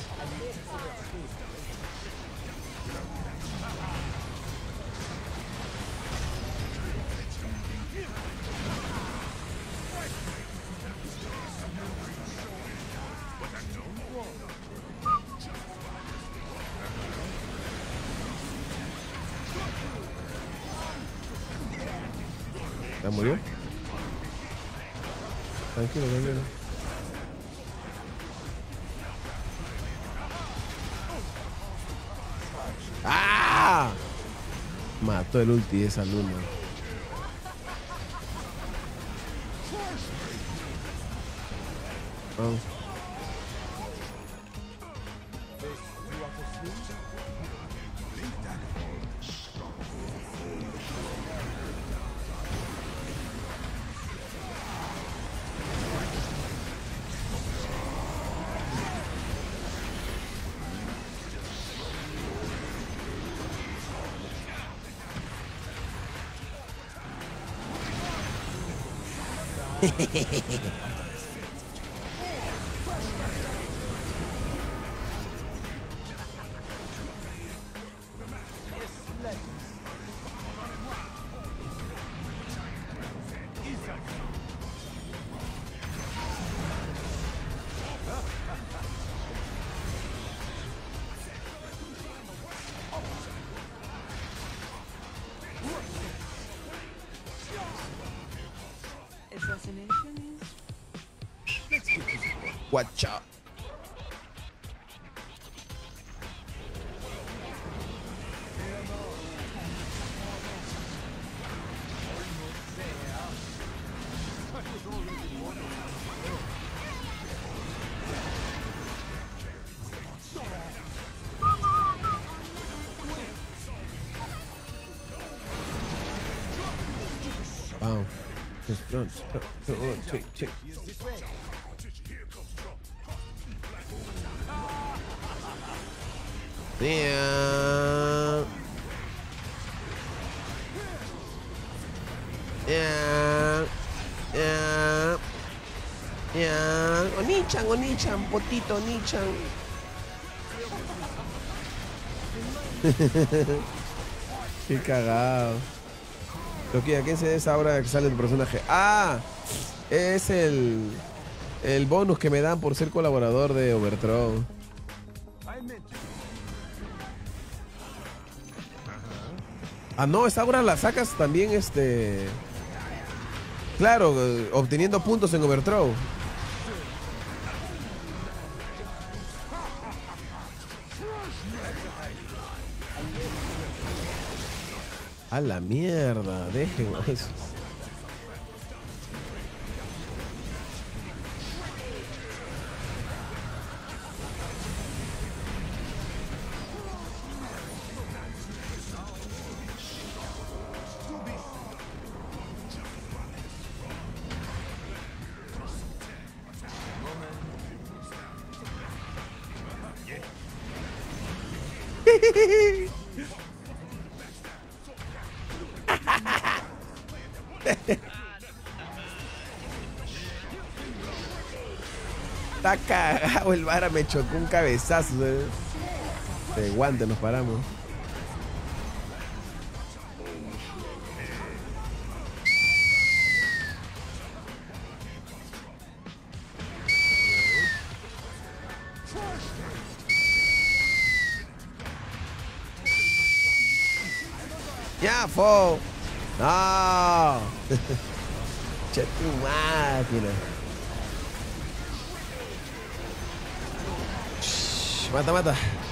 ¿Ya murió? Tranquilo, tranquilo. ¡Ah! Mató el ulti de esa luna. Vamos. Assassination Watch out. Wow. Check. Yeah. Onichan, potito, Onichan. Qué cagado. Loquilla, ¿quién se es ahora que sale tu personaje? Ah, es el bonus que me dan por ser colaborador de Overthrow. Ah, no, esta hora la sacas también, claro, obteniendo puntos en Overthrow. A la mierda, dejen eso. Está cagado el vara, me chocó un cabezazo. De guante nos paramos. Ya, fo. No. Che tu máquina. Shh, mata.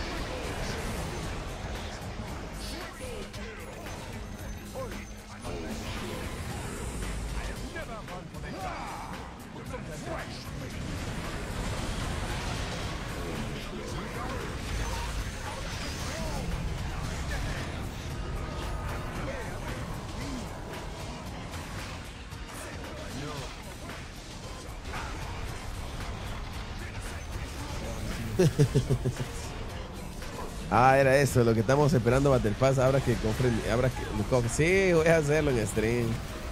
Ah, era eso, lo que estamos esperando Battle Pass. Ahora que compren, ahora que lo coge. Sí, voy a hacerlo en stream.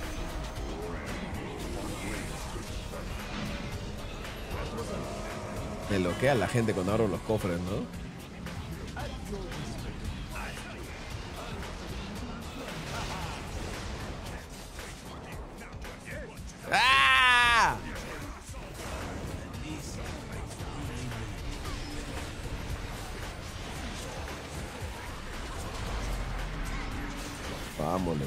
Me loquea la gente cuando abro los cofres, ¿no? ¡Ah! Vámonos.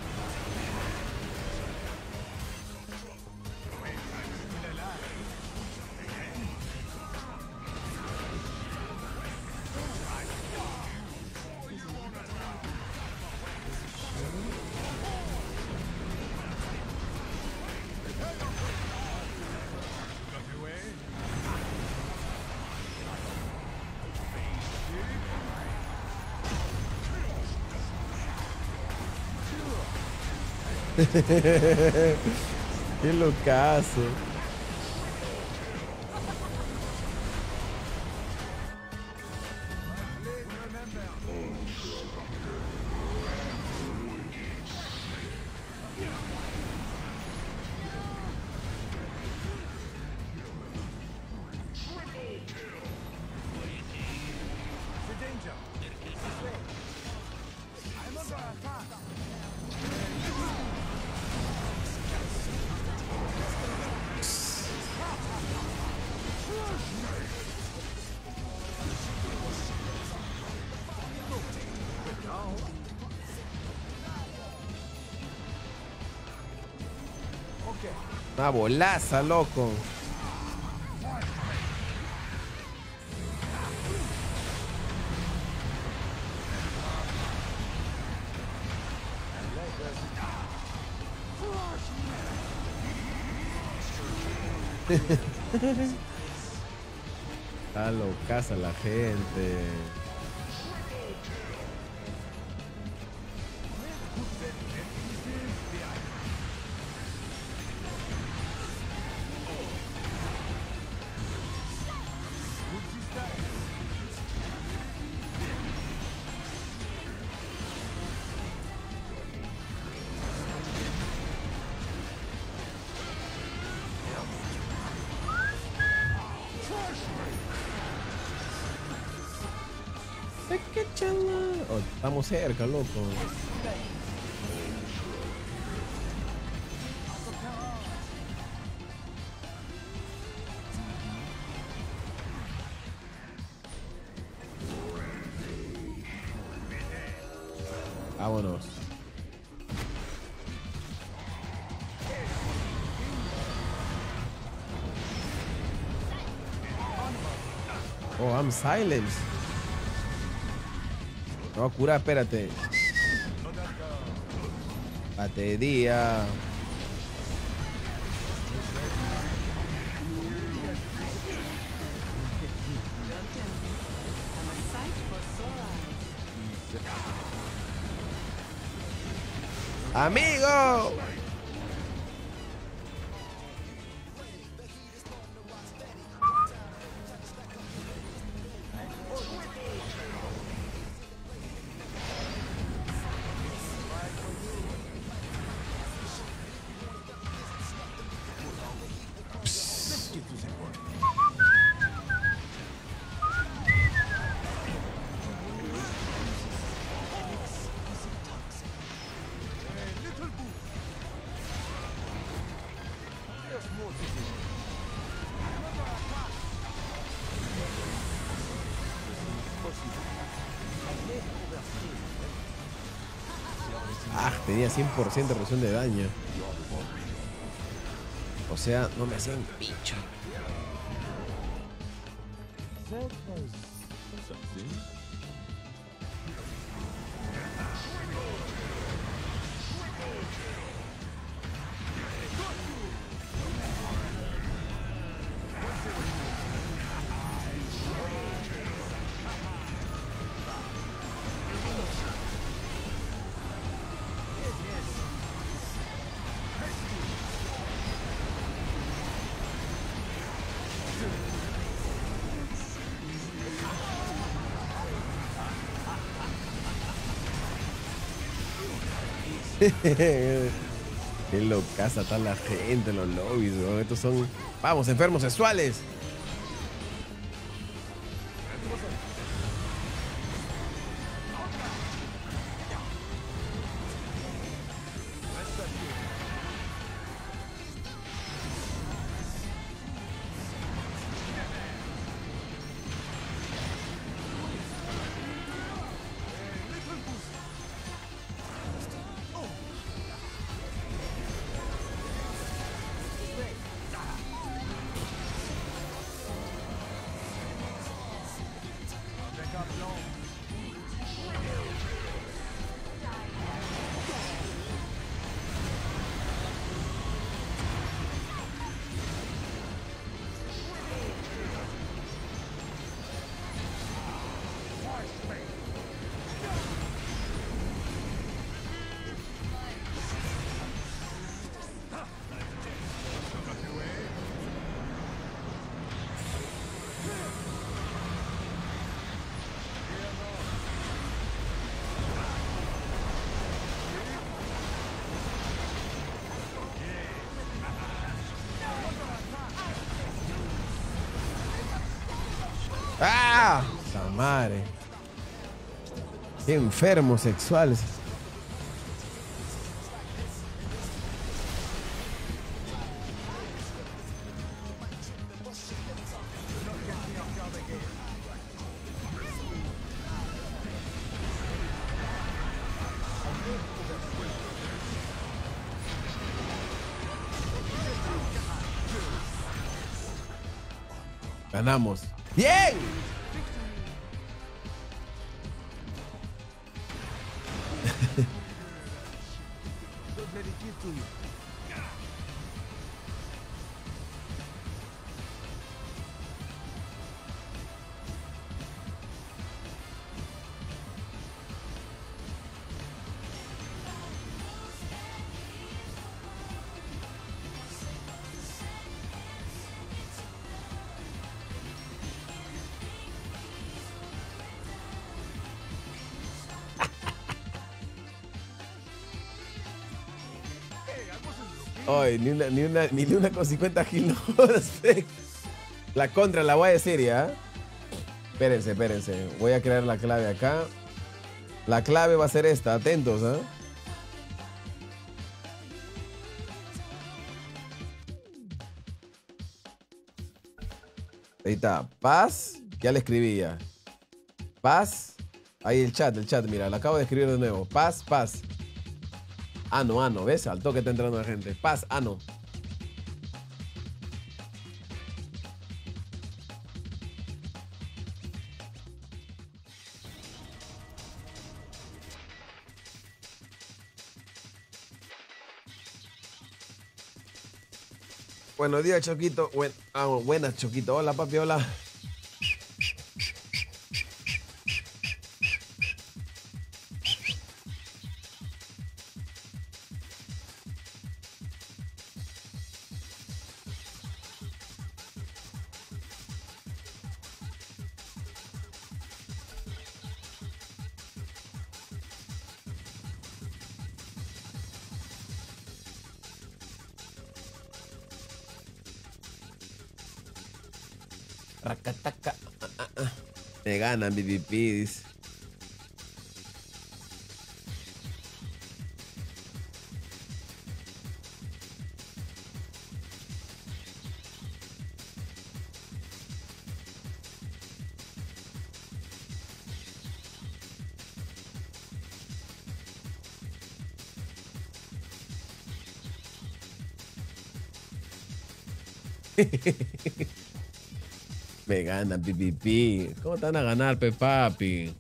Qué locazo. Una bolaza, loco. Está locaza la gente. Oh, estamos cerca, loco. Vámonos. Oh, I'm silenced. No, cura, espérate. Batería. ¡Amigo! Ah, tenía 100% de reducción de daño. O sea, no me hacían bicho. Qué locaza está la gente en los lobbies, bro. Estos son, vamos, enfermos sexuales. ¡Ah! ¡La madre! ¡Qué enfermos sexuales! Ganamos. ¡Bien! Ay, ni una con 50 kills, no jodas, fe. La contra la voy a decir ya. Espérense. Voy a crear la clave acá. La clave va a ser esta, atentos, ¿ah? Ahí está, paz, ya le escribí ya. Paz, ahí el chat, mira, lo acabo de escribir de nuevo. Paz. Ano, ¿ves? Al toque está entrando la gente. Paz, ano. Buenos días, Choquito. Buenas, Choquito. Hola, papi, hola. Racataca. Me ganan, BBPs. Me ganan, PPP. ¿Cómo te van a ganar, papi?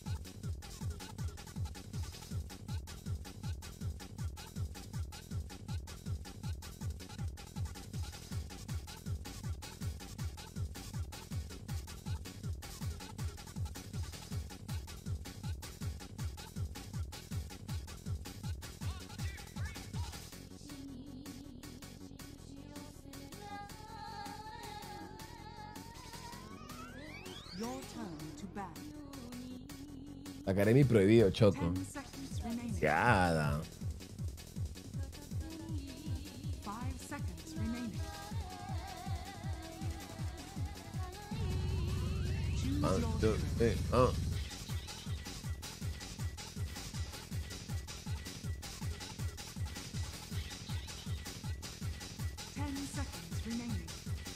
Your turn to bat. Sacaré mi prohibido, Choco. 10 seconds remaining. Cada. 5 seconds remaining. Choose One, your two, three, oh. 10 seconds remaining.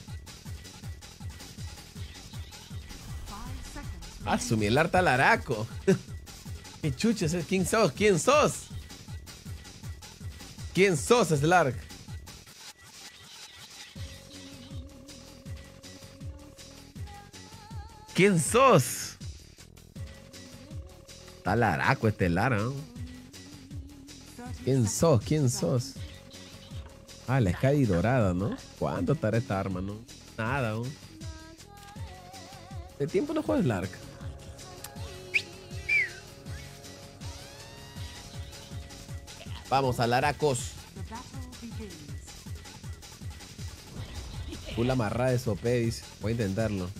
5 seconds. Asumí el hartalaraco. ¿Qué chuches es? ¿Quién sos? ¿Quién sos? ¿Quién sos, Slark? ¿Quién sos? Talaraco este Lara, ¿no? ¿Quién sos? ¿Quién sos? Ah, la Skadi dorada, ¿no? ¿Cuánto estará esta arma, no? Nada, ¿no? De tiempo no juego Slark. Vamos a Laracos. The battle begins. Pula amarrada de sope, dice. Voy a intentarlo.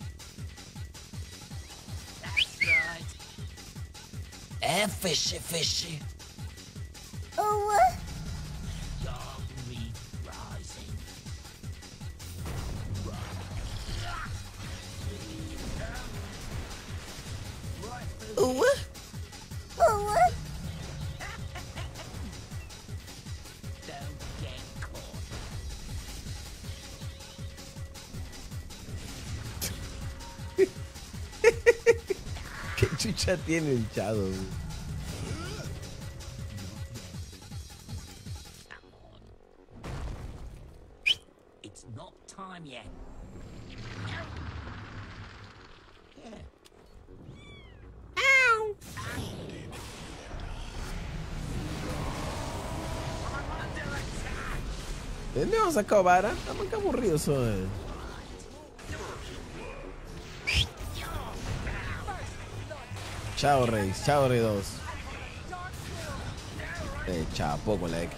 Fishy. ¿Qué chucha tiene el Shadow? It's not time yet. ¿De dónde hemos sacado vara? Estamos que aburridos son. Chao Reis, chao Rey 2. Chapo con la X.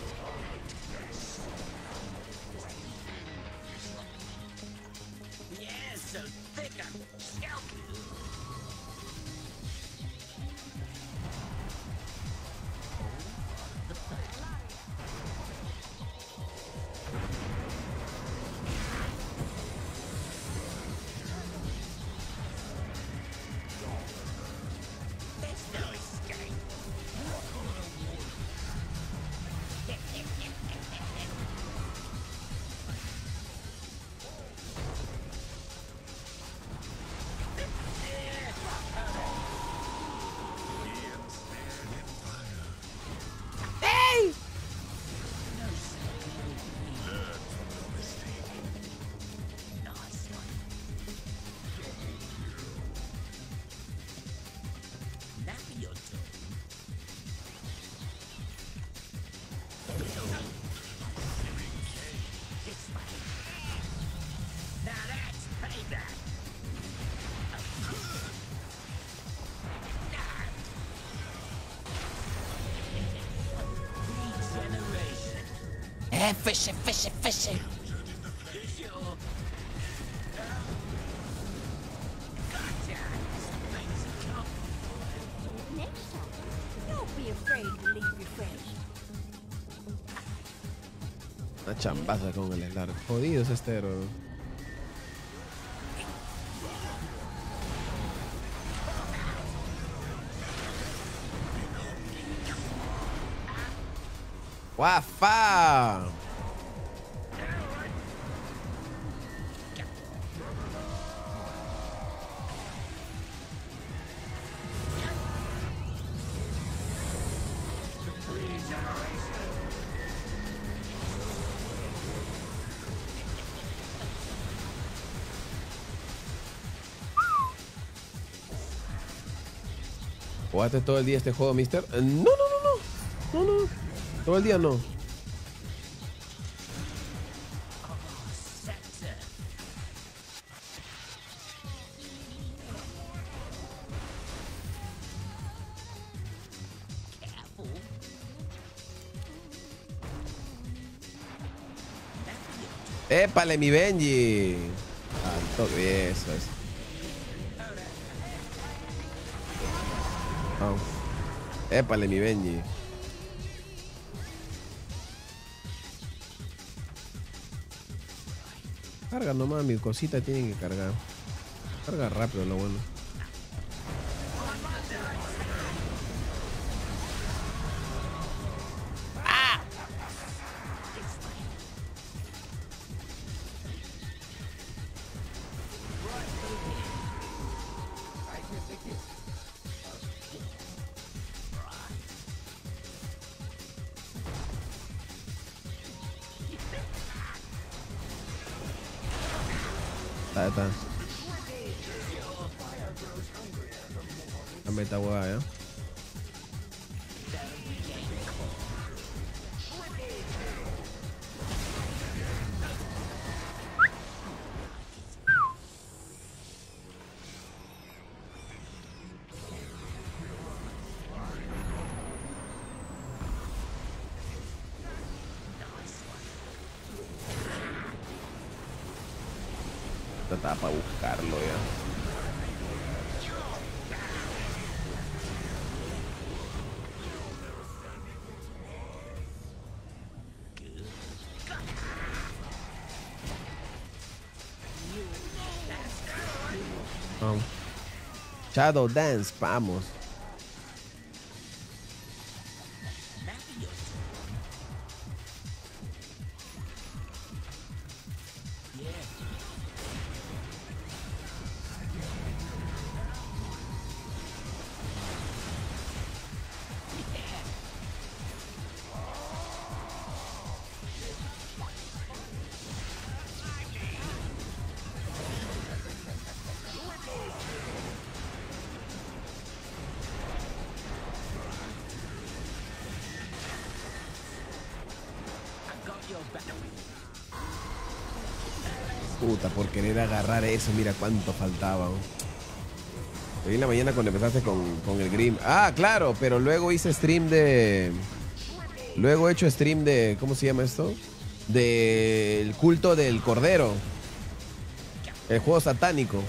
Fishy, fishy, fishy. Next time, don't be afraid to leave your friends. Una chambaza con el Slar. Jodidos este héroe. ¡Guafa! ¿Jugaste todo el día este juego, mister? No. Todo el día no. ¡Épale, mi Benji! Alto que eso es. Oh. ¡Épale, mi Benji! Carga nomás, mi cosita tiene que cargar. Carga rápido, lo bueno. Está. Dame esta hueá, ¿ya? Estaba para buscarlo ya. Vamos. Shadow Dance, vamos. Puta, por querer agarrar eso, mira cuánto faltaba. Hoy en la mañana cuando empezaste con el Grim. Ah, claro, pero luego hice stream de... Luego he hecho stream de... ¿Cómo se llama esto? Del culto del Cordero. El juego satánico.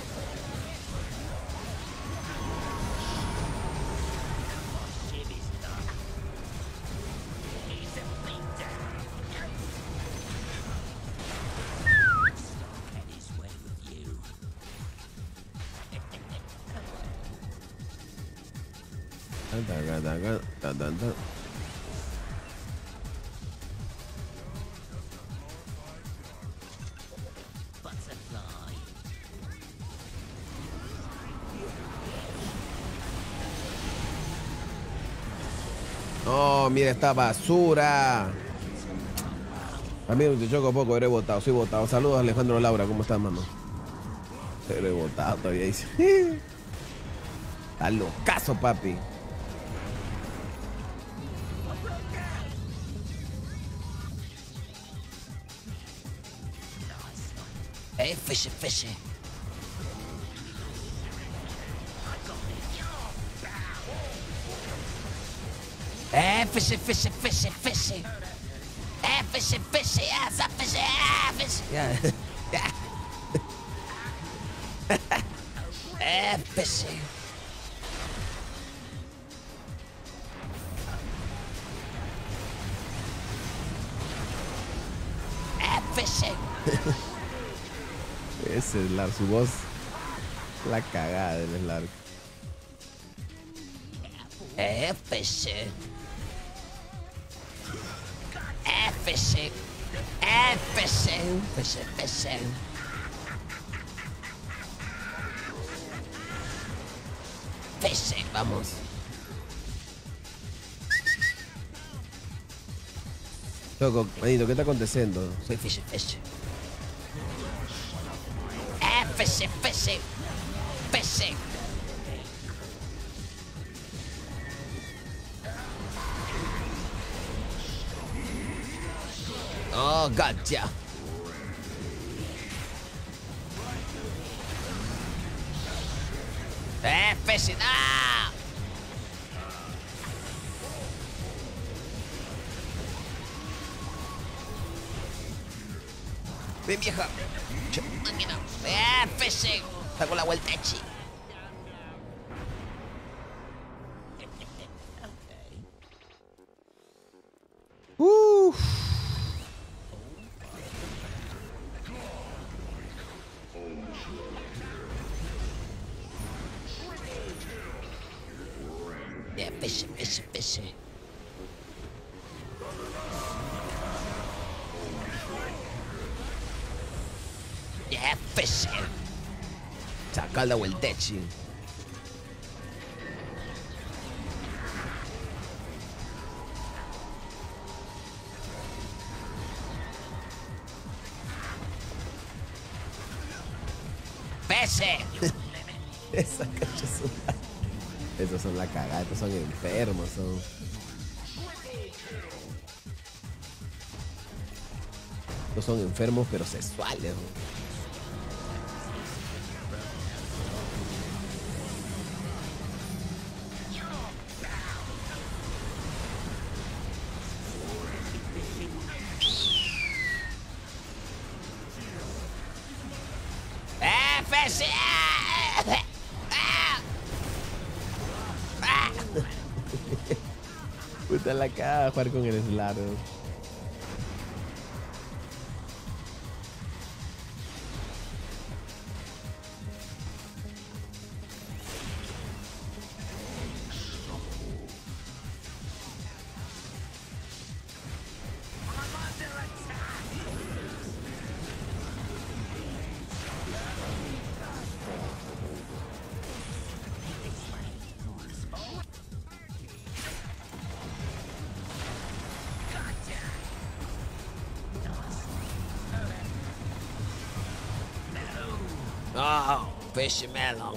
Oh, mira esta basura. Amigo, te choco poco, eres votado, soy votado. Saludos Alejandro Laura, ¿cómo estás, mamá? Eres votado todavía, dice. Está locazo, papi. Fishy, fishy. Fishy, fishy, fishy, fishy. Fishy, fishy, ass up, fishy, fishy. Yeah. Fishy. Fishy. Ese es Lark, su voz. La cagada del Slark. Fishy. Fishy. Fishy. Fishy, fishy. Fishy, vamos. Choco, manito, ¿qué está aconteciendo? Soy fishy, fishy. Fishy, fishy. Fishy. Oh, gotcha. Fishy, no. Ven, vieja. Fishy. Saco la vuelta, chi. Yeah, fishy, fishy, fishy. Yeah, fishy. Saca la vuelta, chi. Fishy. Esa cacha son esos son la cagada, estos son enfermos, son. Estos son enfermos pero sexuales, ¿no? Puta la caga jugar con el Slark. Oh, fishy melon.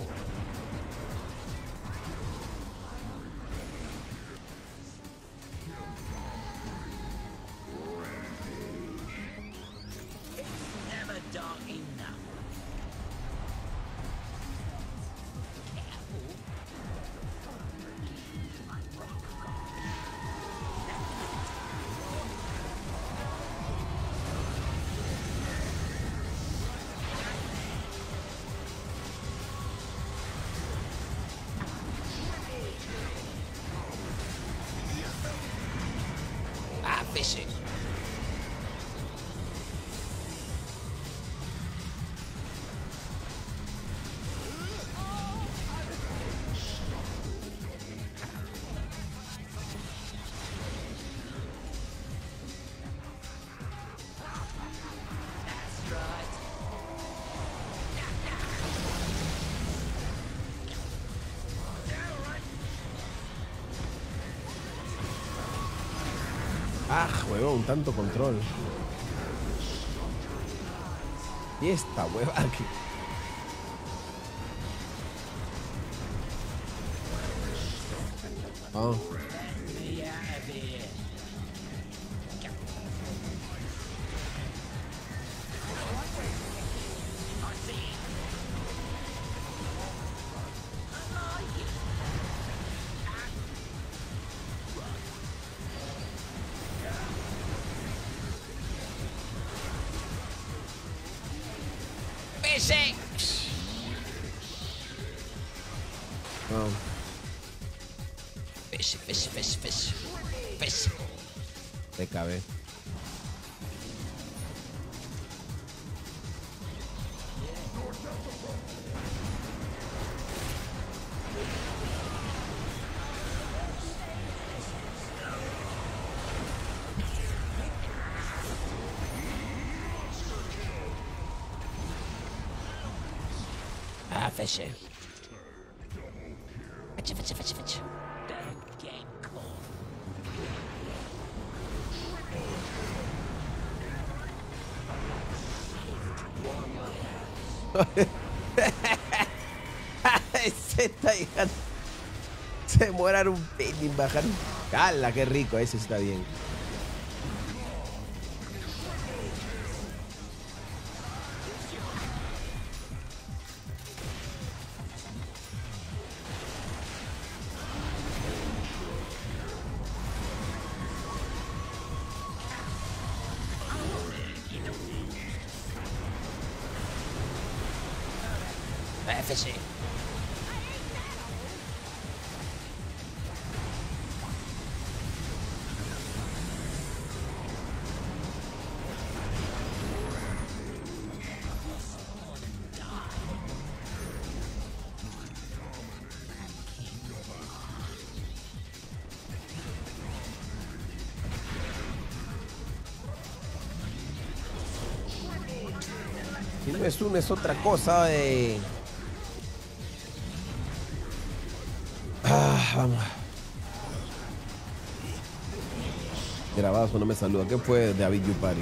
Never dog Ah, huevón, tanto control. Y esta hueva aquí. Oh. Pese. Oh. Pese, pese, pese, pese. Pese. Te cabe. Ah, fece. Fece, fece, fece, fece. Ese está hija. Se mueran un pelín, bajar. ¡Cala, qué rico! Ese está bien. Fece. Si no es uno, es otra cosa. Vamos. Grabazo no me saluda. ¿Qué fue David Yupari?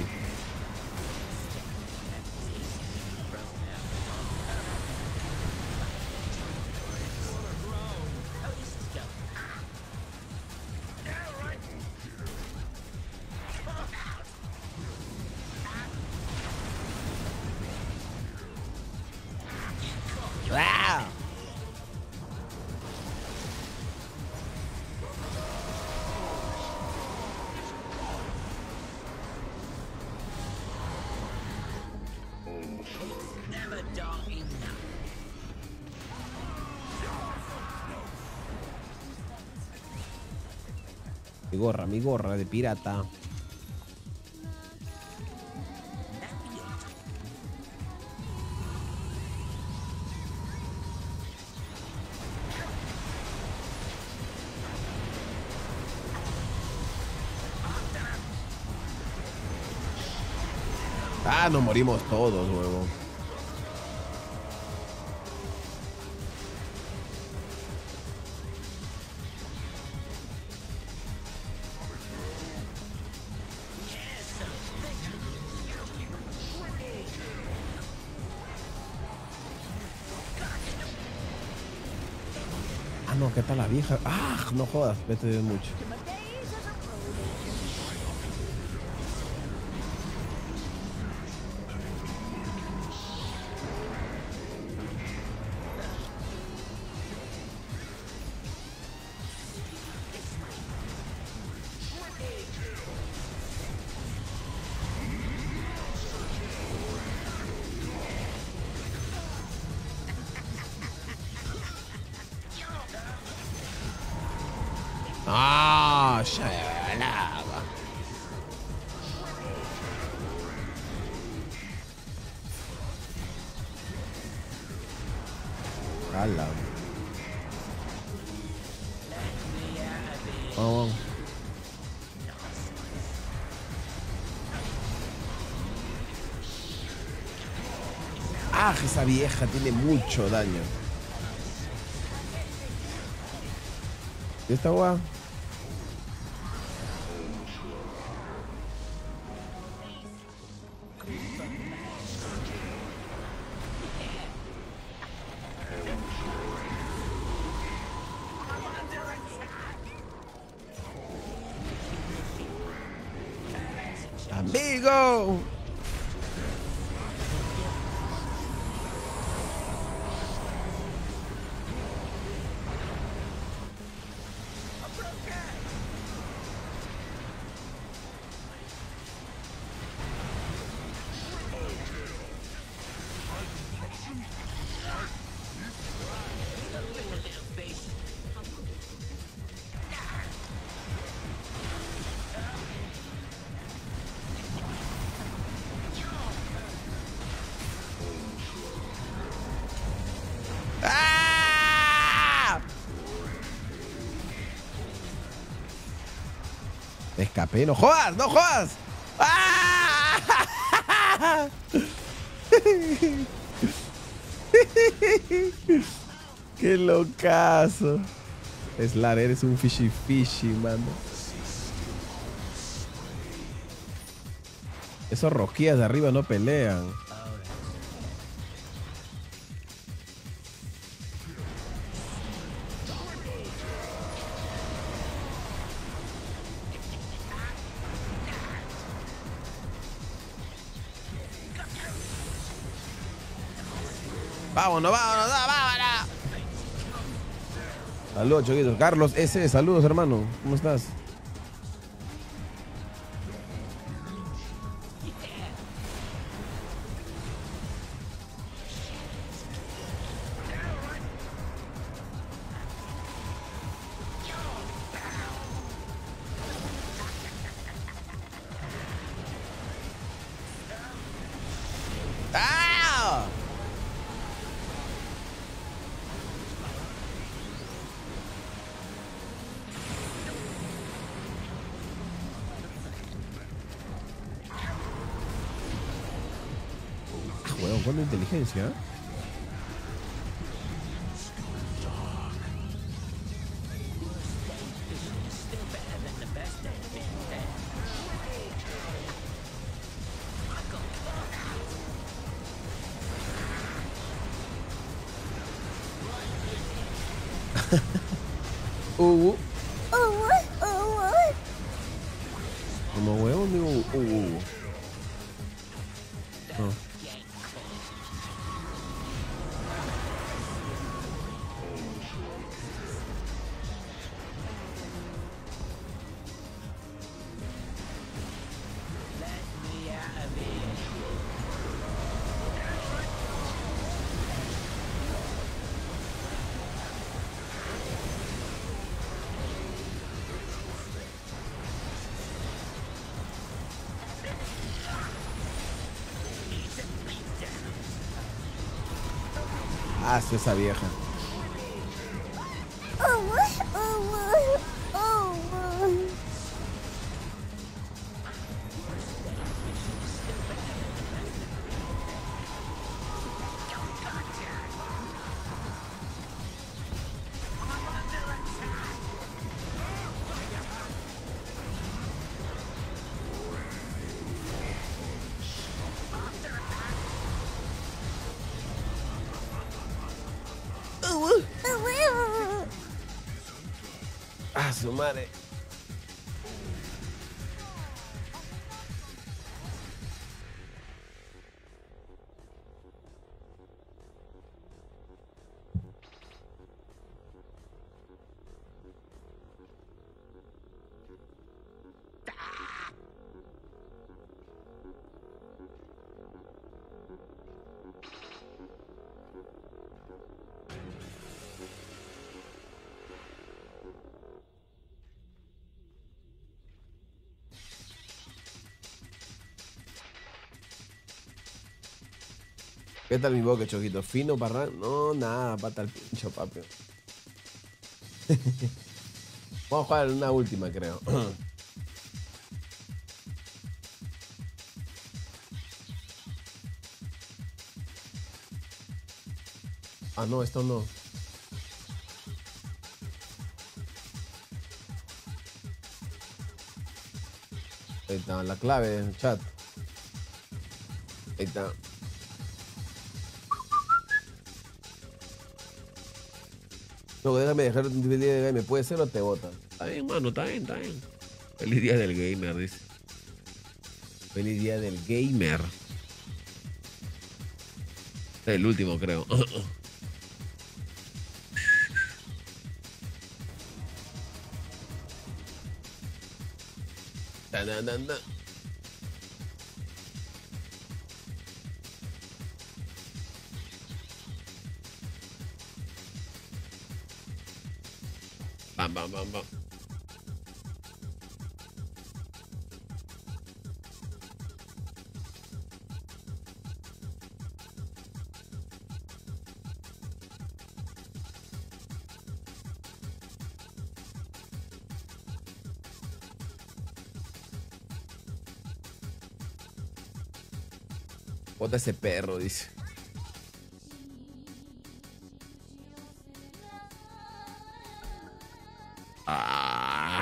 Wow. Mi gorra de pirata. Ah, nos morimos todos, huevo. Ah, no, ¿qué tal la vieja? Ah, no jodas, vete de mucho. Ah, shabalaba. Ala. Vamos. Ah, esa vieja tiene mucho daño. ¿Y esta guay? Vigo. Escapé, no jodas, no jodas. ¡Ah! Qué locazo. Slar, eres un fishy mano. Esos rosquillas de arriba no pelean. Vámonos, vámonos, vámonos. Saludos, choquitos. Carlos S. Saludos, hermano. ¿Cómo estás? Con inteligencia. Como huevo, digo, Haz esa vieja. Su madre. ¿Qué tal mi boca, choquito? ¿Fino, parrán? No, nada, pata al pincho, papi. Vamos a jugar una última, creo. Ah, no, esto no. Ahí está, la clave en el chat. Ahí está. No, déjame dejar un feliz día del gamer. ¿Puede ser o te botan? Está bien, mano, está bien, está bien. Feliz día del gamer, dice. Feliz día del gamer. El último, creo. Dan, dan, dan, dan. Bam, bam, bam, bam. Bota ese perro, dice. Ah.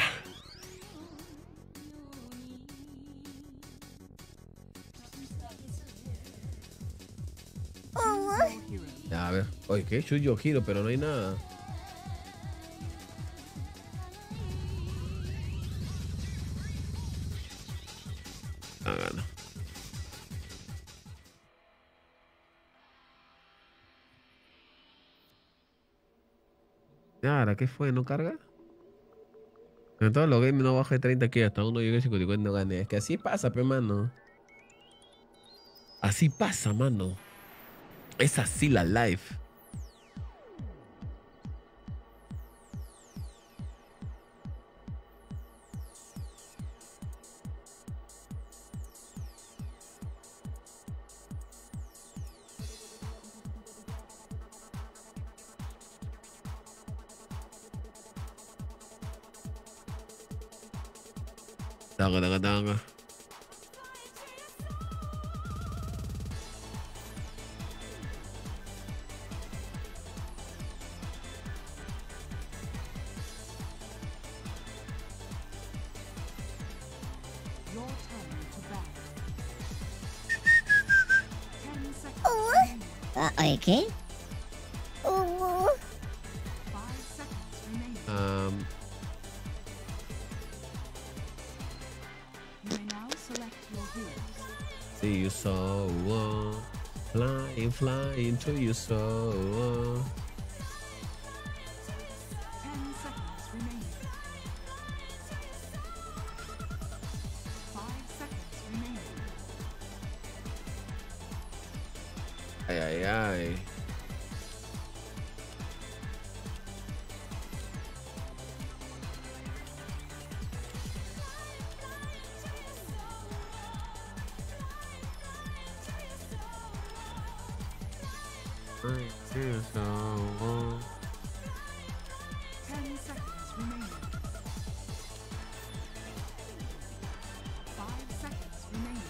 Ya, a ver. Oye, ¿qué? Chuyo giro, pero no hay nada. Ah, no. Ahora, ¿qué fue? ¿No carga? En todos los games no baja de 30 aquí, hasta uno llegue a 54 y no gane. Es que así pasa, pe, mano. Así pasa, mano. Es así la life. Tanga, tanga, tanga. Your turn to bat. 10 seconds remaining. Oye, ¿qué? 5 seconds remaining. You may now select your heroes. See you so flying, flying to you so 10 seconds remaining. 5 seconds remaining. Ay, ay, ay. Ay, sí, so 10 seconds remaining. 5 seconds remaining.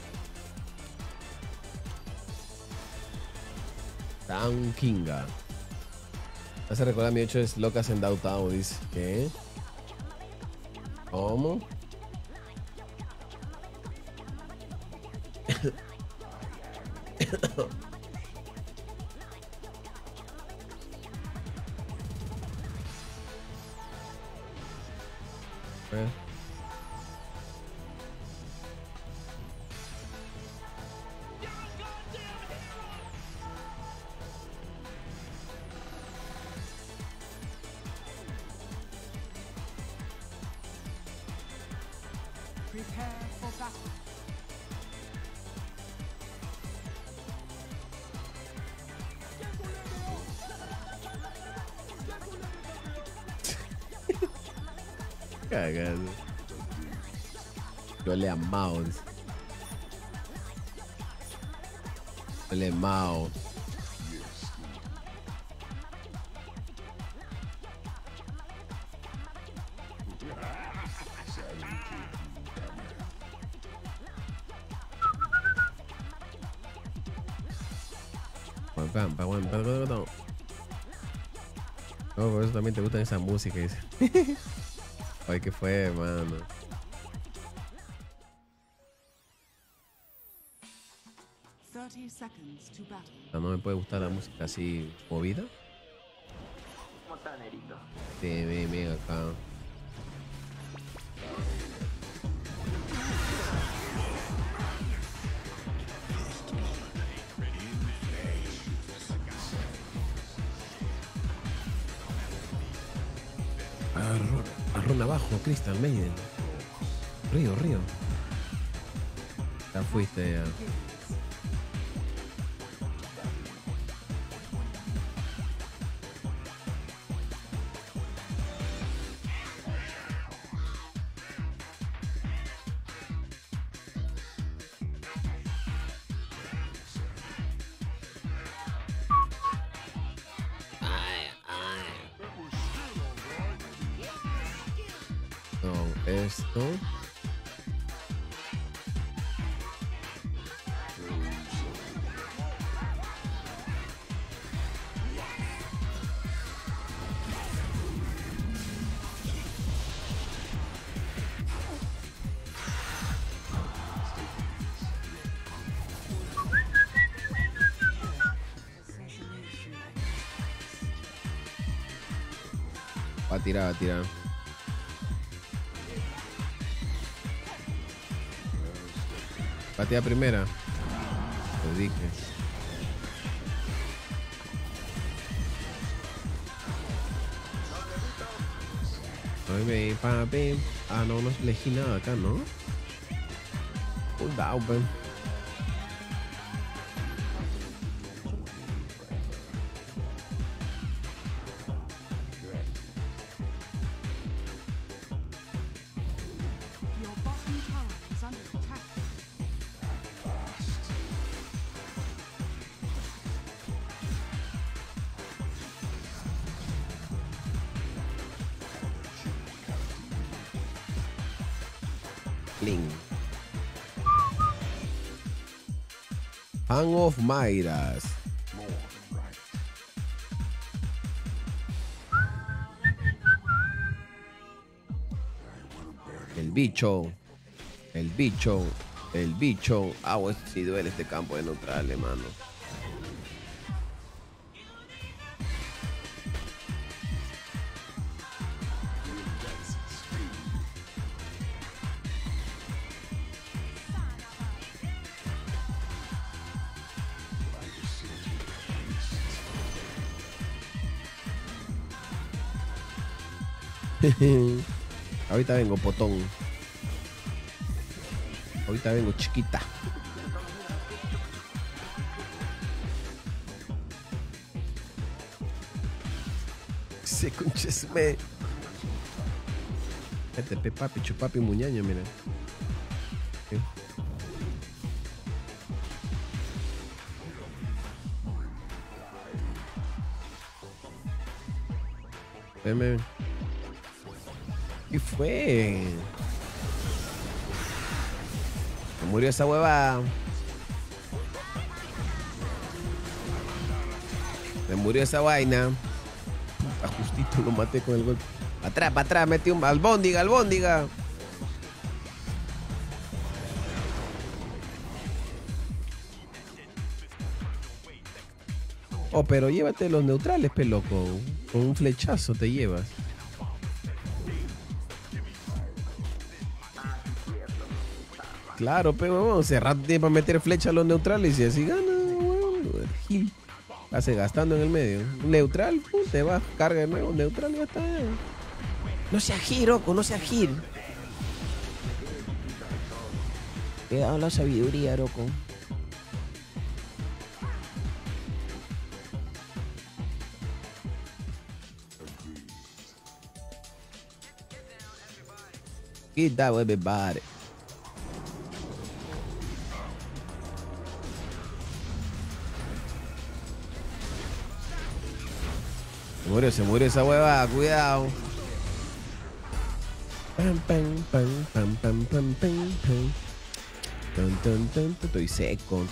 Down Kinga. Hace recordar mi 8 es Locas en Downtown, dice. ¿Qué? ¿Cómo? Eh. Prepare for battle. Cagado. Yo le amado. Dice. Yo le amado. No, por eso también te gusta esa música. Dice. Ay, ¿qué fue, hermano? 30 seconds to battle. No me puede gustar la música así movida. ¿Cómo está, Nerito? Sí, ven acá. Arrón abajo, Crystal Maiden. Río. Ya fuiste ya. No, esto. Va a tirar. Va a tirar primera. Te dije. Ay, papi. Ah, no elegí nada acá, ¿no? Cuidado, pues. Your bottom tower is under attack. Link. Hang of Midas. El bicho. Ah, pues sí duele este campo de neutral, hermano. Ahorita vengo, potón. Ahorita vengo, chiquita. Se conchesme. Este pepapi, chupapi, muñaño, mira. ¿Sí? Veme. ¿Qué fue? Se murió esa hueva. Se murió esa vaina. Puta, justito lo maté con el golpe. Para atrás, metí un albóndiga. Oh, pero llévate los neutrales, pe loco. Con un flechazo te llevas. Claro, pero vamos a cerrar para meter flecha a los neutrales y así gana, weón. Gil. Hace gastando en el medio. Neutral, te va, carga de nuevo, neutral y ya está. No seas gil, loco, no seas gil. Te da la sabiduría, loco. Get down, everybody. Se murió esa hueva, cuidado. Estoy seco.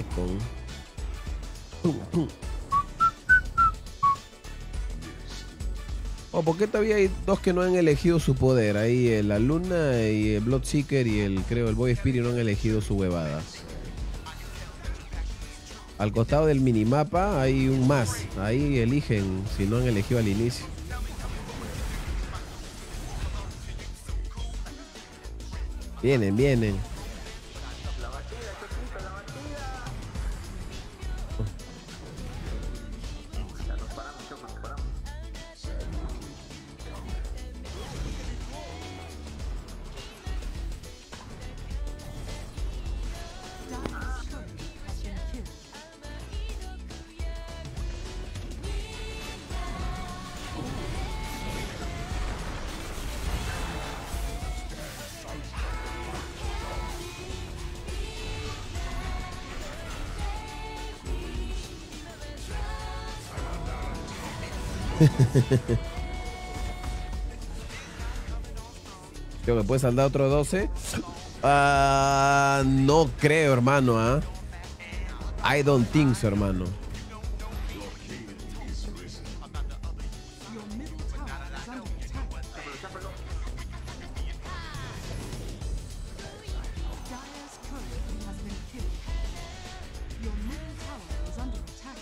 Oh, ¿por qué todavía hay dos que no han elegido su poder? Ahí la Luna y el Bloodseeker y el Boy Spirit no han elegido su huevada. Al costado del minimapa hay un más. Ahí eligen si no han elegido al inicio. Vienen. Creo que puede saldar otro 12. No creo, hermano. I don't think so, hermano. Your middle tower is under attack. Dire's turret has been killed. Your middle tower is under attack.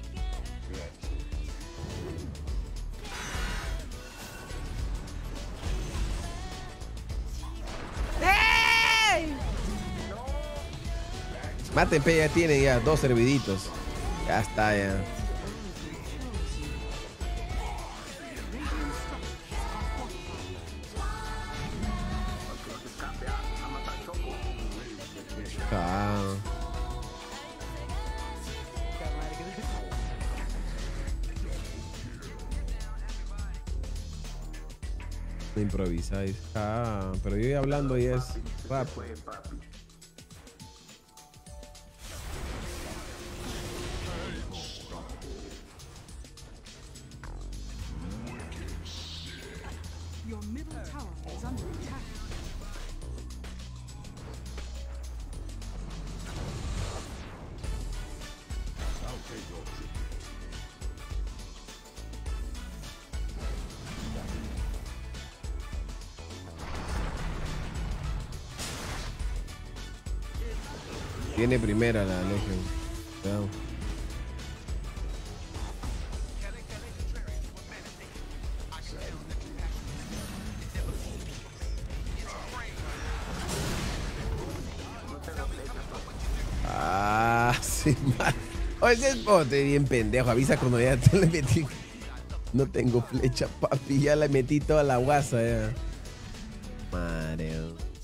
Maten, ya tiene ya 2 serviditos. Ya está, ya. Ah. Improvisáis. Pero yo hablando y es rap. Your middle tower is under attack. Tiene primera la Legion. Cuidado. Sí, man. Oye, ese es estoy bien pendejo. Avisa cuando ya te le metí. No tengo flecha, papi. Ya le metí toda la guasa, ya. Madre.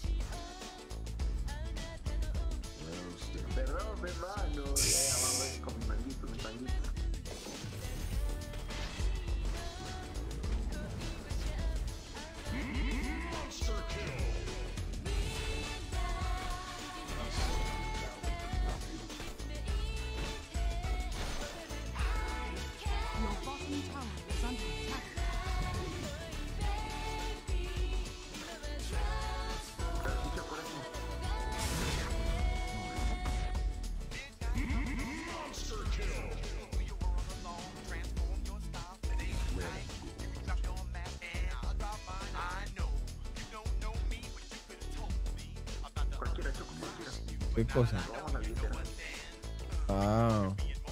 Perdón, hermano. Ya vamos a ver con mi manguito, mi manguito. Your bottom tower is under attack. Cualquiera, choco, cualquiera. ¿Qué cosa? Vamos al líder. Ah.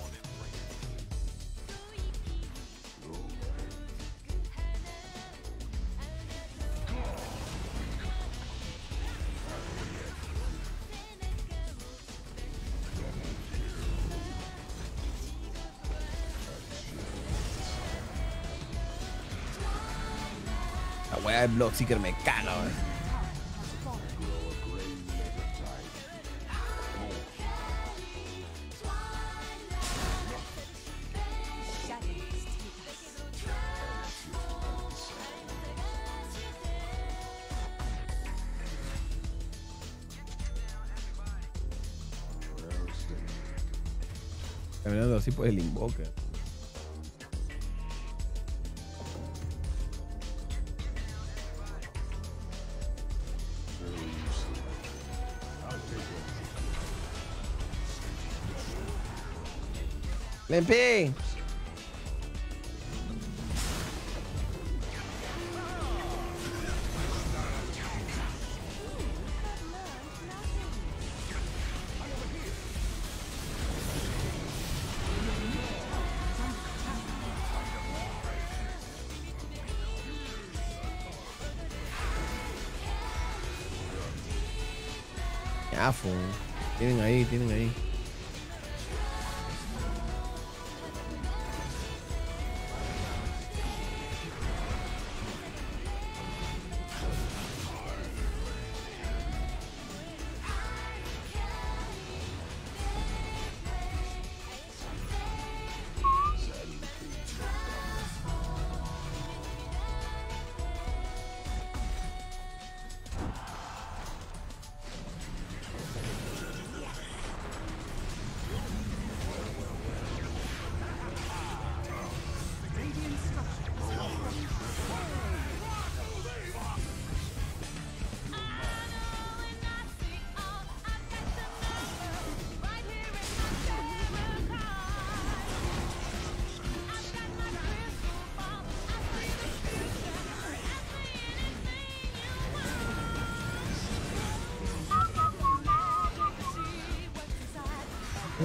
La wea de Bloodseeker me caga, wey. Caminando así pues el invoca. Lempi. Afo. Tienen ahí, tienen ahí.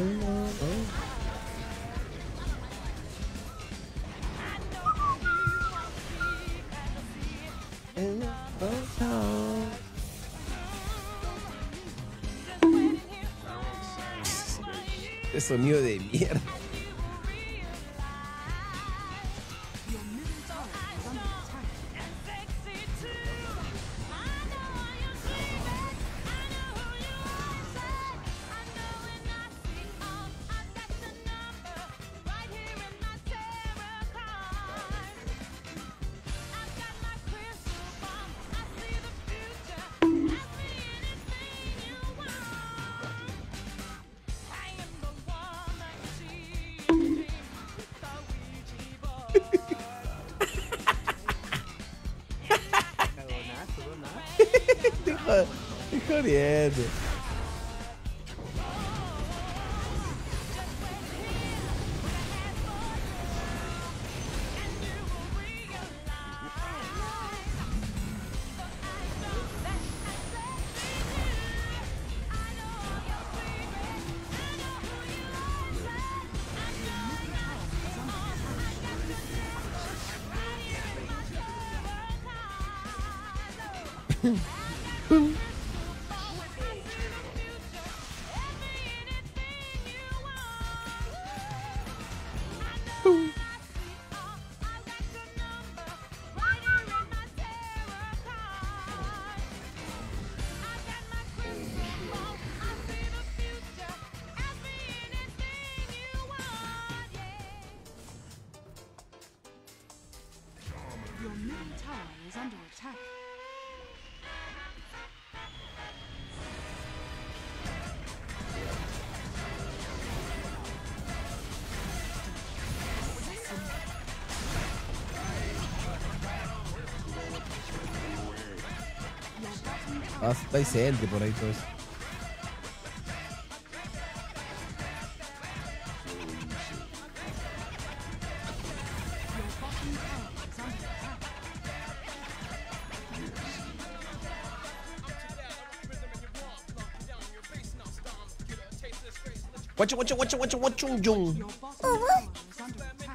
Qué sonido de mierda. Your middle tower is under attack. Estoy jodiendo. Your middle tower is under attack. Ah, está ahí Sentry por ahí todo eso. Wachu, wachu, wachu, wachu, wachu, yung. Your bottom tower is under attack.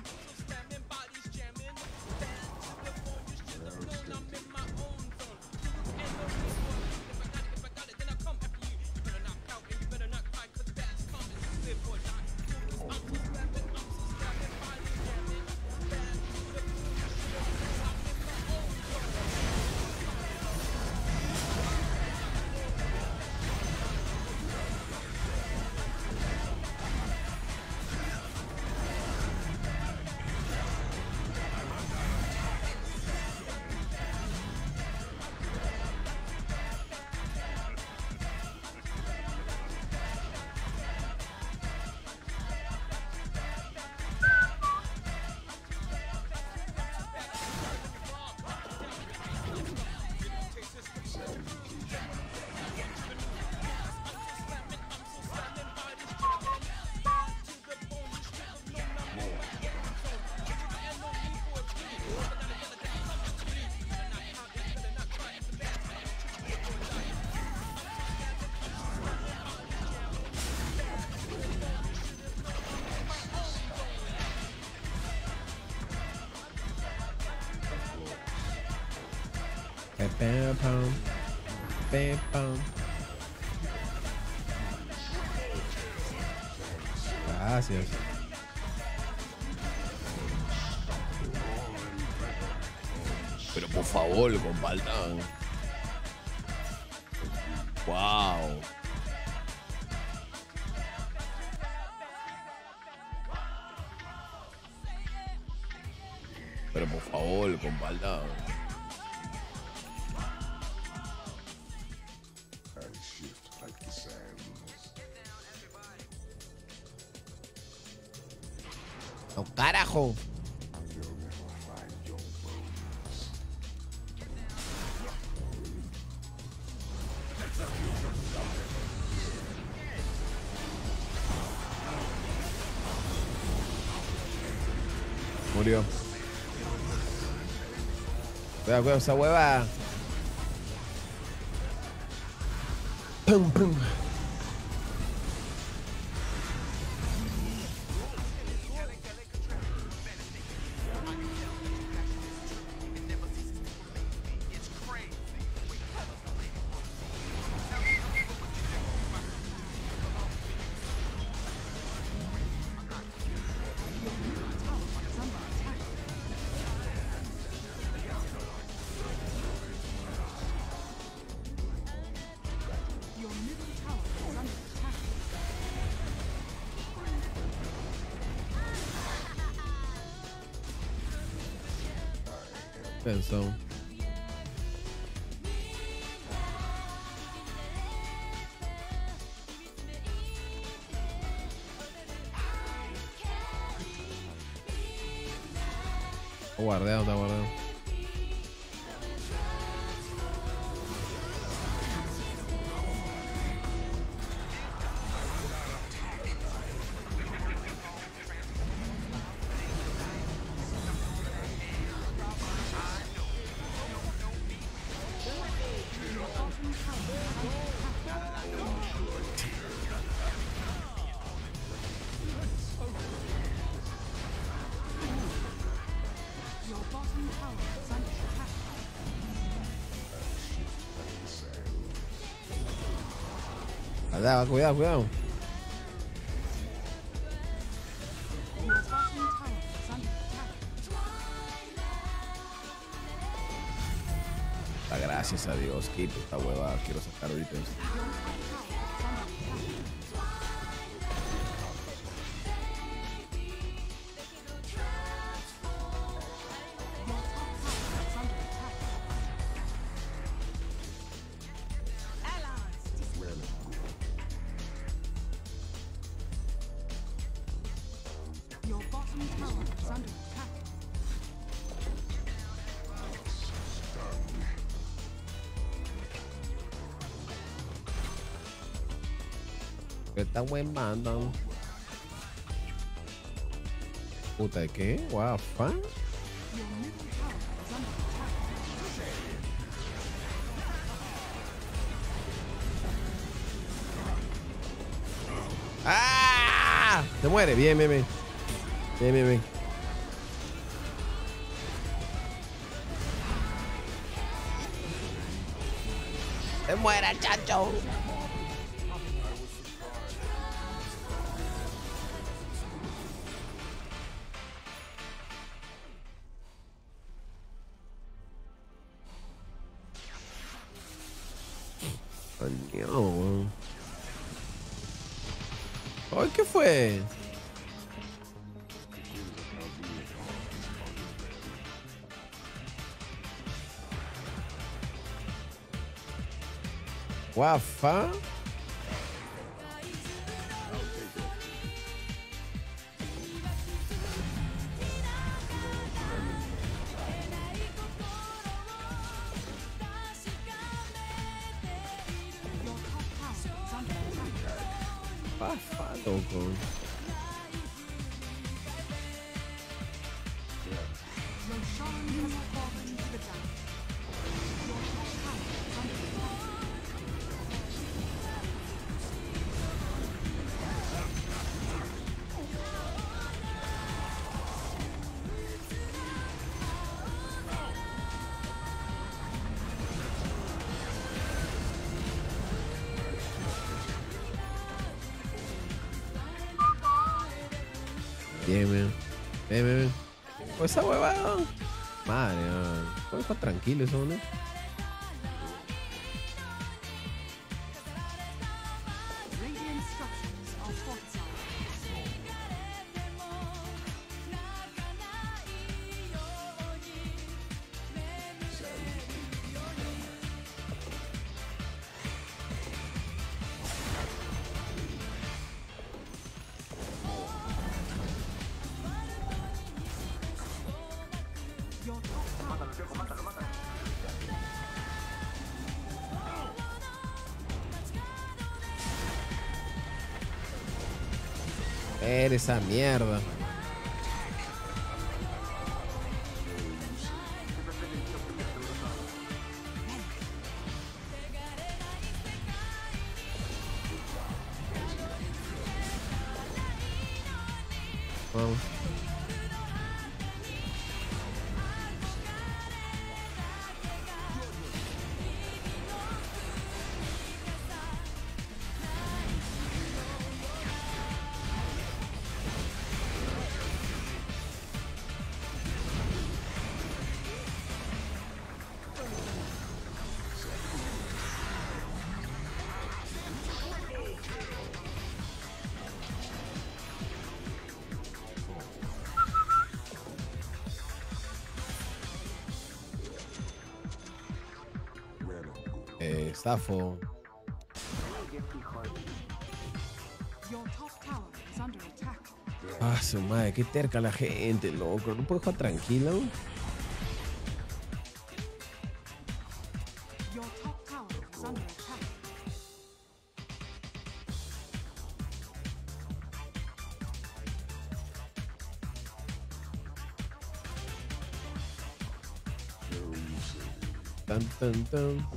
Pam, pam, pam, pam. Gracias. Pero por favor, compartan. Wow. Pero por favor, compartan. ¡Oh, carajo! Murió. Cuidado, cuidado, esa hueva. Pum, pum. Pensó. Está guardado, está guardado. Your bottom tower is under attack. Cuidado, cuidado, cuidado. Your bottom tower is under attack. Ah, gracias a Dios, quito esta huevada. Quiero sacar ahorita esto. Your top tower is under attack. Your top tower is under attack. Your bottom tower is under attack. ¿Qué tan buen mandan? Puta, ¿de qué? Guafa. Your middle tower is under attack. ¡Ah! Se muere. Bien, bien, bien. Bien, bien, bien. Se muera, chacho. Coño. Ay, ¿qué fue? Guafa. Your top tower is under attack. Guafa, loco. Roshan has fallen to the ground. Your top tower is under attack. Bien, bien. Bien, bien, bien. Pues esa huevada. Madre, man. ¿Puedo estar tranquilo eso, no? Radiant structures are fortified. Your top tower is under attack. Eres esa mierda. Vamos. Zafo. Your top tower is under attack. Ah, su madre, qué terca la gente, loco. ¿No puedo jugar tranquilo? Your top tower is under attack. Tan, tan, tan.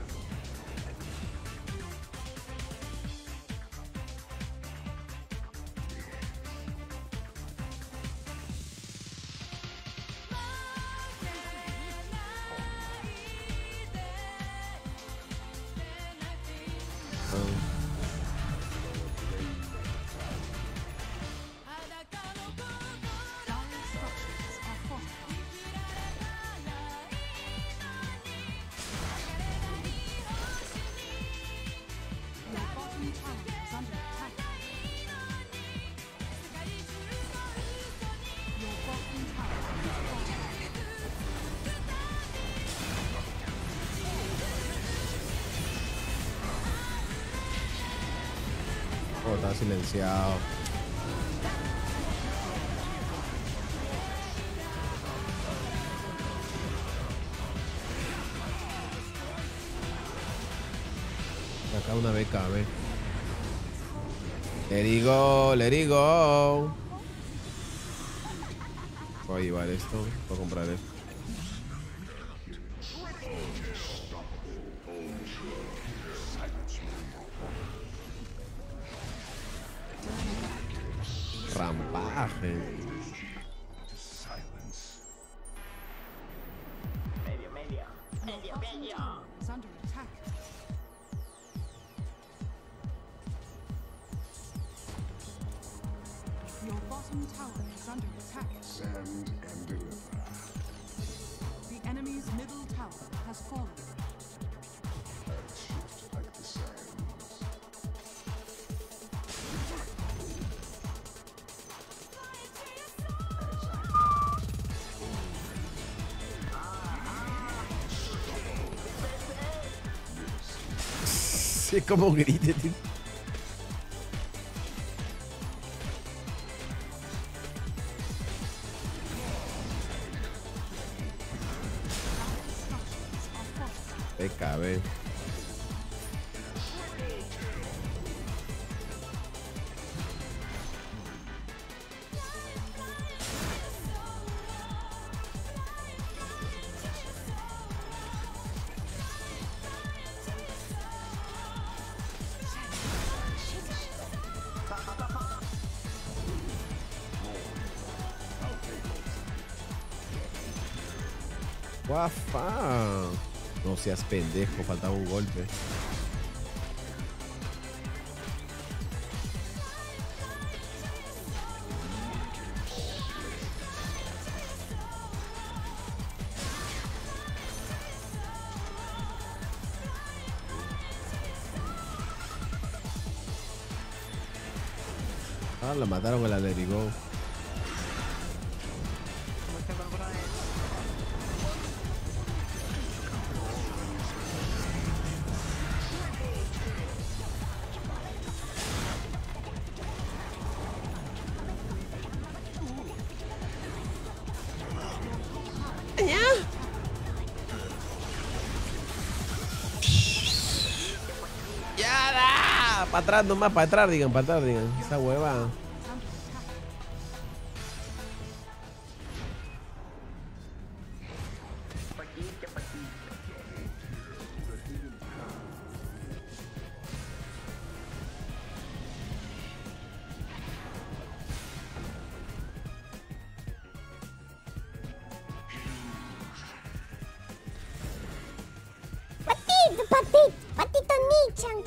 Dire structures are fortified. Your bottom tower is under attack. Your bottom tower is fortified. Oh, está silenciado. Acá una BKB. Let it go, let it go. Voy a llevar esto, voy a comprar esto. Rampaje. Your bottom tower is under attack. Your bottom tower is under attack. The enemy's middle tower has fallen. Sí, como grite, tío. Structures are fortified. BKB. Guafa. No seas pendejo, faltaba un golpe. Ah, la mataron a la Let It Go. ¡Ya da! Para atrás nomás, para atrás, digan, para atrás, digan. Esa hueva. Patito Nichan.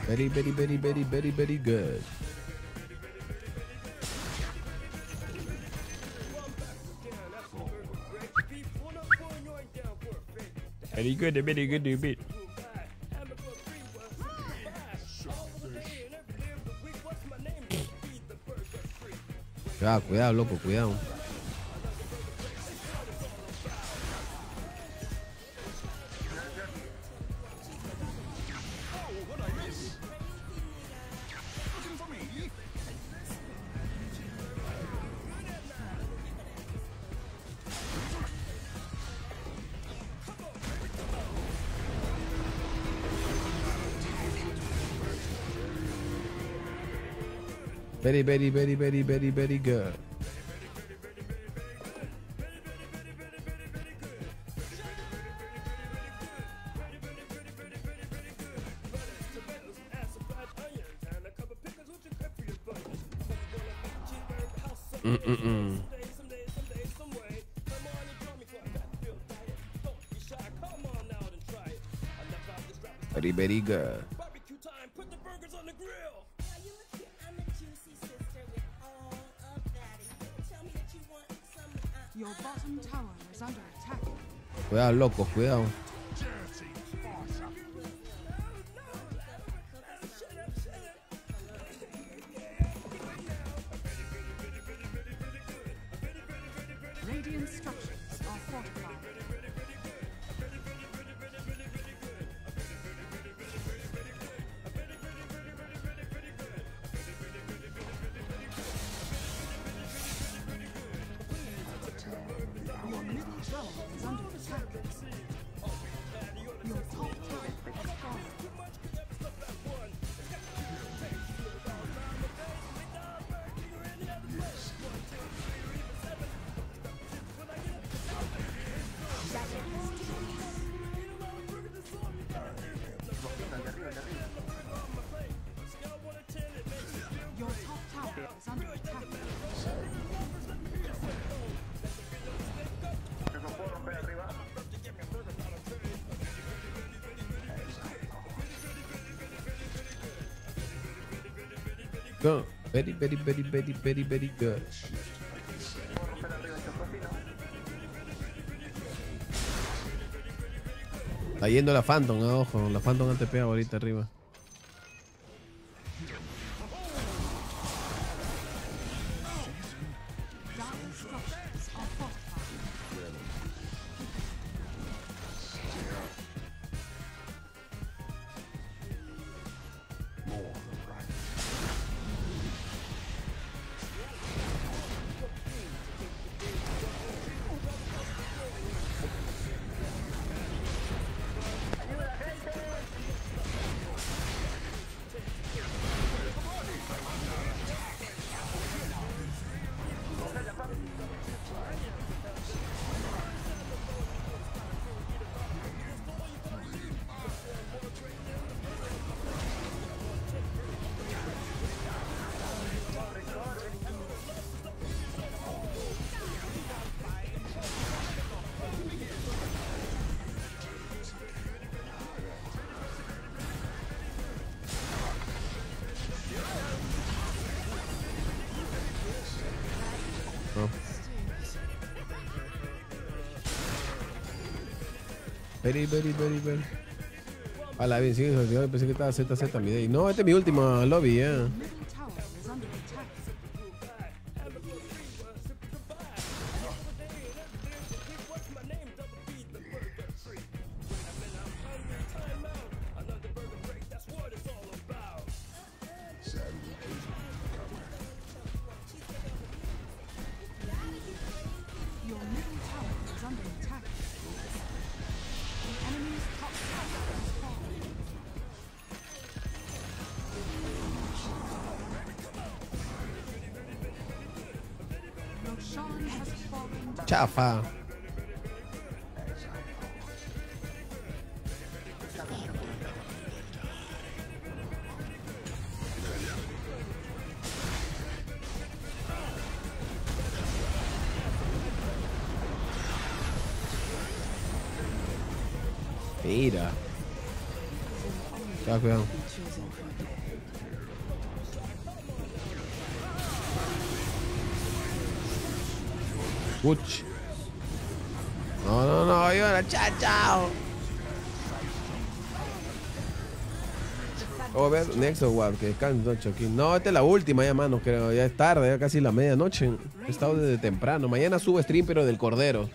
Very, very, very, very, very, very good. Very good, very good, very good. Cuidado, cuidado, loco, cuidado. Very, very, very, very, very, very good. Very, very good. Your bottom tower is under attack. Cuidado, loco, cuidado. Radiant structures are fortified. Your middle tower is under attack. Your top tower has fallen. Your top tower is under attack. Go. Very, very, very, very, very, very good. Está yendo la Phantom, ojo. La Phantom ATP ahorita arriba. Dire structures are fortified. No. Very, very, very, very. A la bien, sí, yo pensé que estaba ZZ mi day. No, este es mi último lobby, ya. Middle tower is under attack. Your middle tower is under attack. The enemy's top tower has fallen. Roshan has fallen to Chafa. Mira. Cuidado, cuidado. Uch. No, Iona, chao. Vamos a ver, Nexo War, que descanso, Choquín. No, esta es la última ya, mano, creo. Ya es tarde, ya casi la medianoche. He estado desde temprano. Mañana subo stream, pero del Cordero.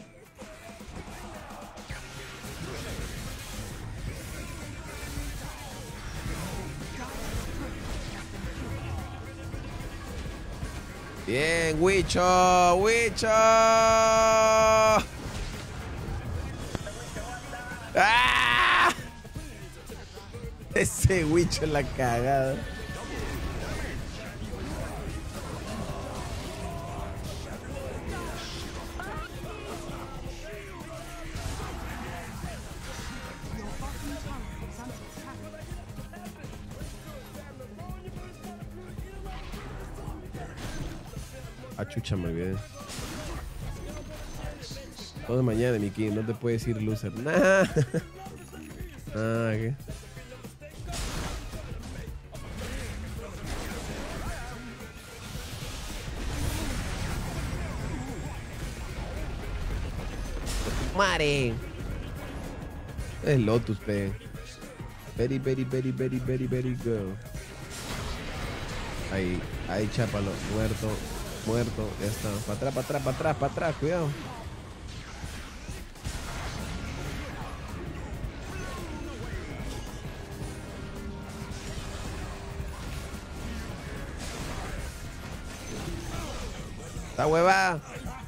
Bien, Wicho. ¡Ah! Ese Wicho es la cagada. Ah, chucha, me olvidé. Todo de mañana, mi king. No te puedes ir loser. Nah. Ah, ¿qué? Mare. Es Lotus, pe. Very girl. Ahí, chápalo. Muerto, ya está. Para atrás, cuidado. Esta hueva.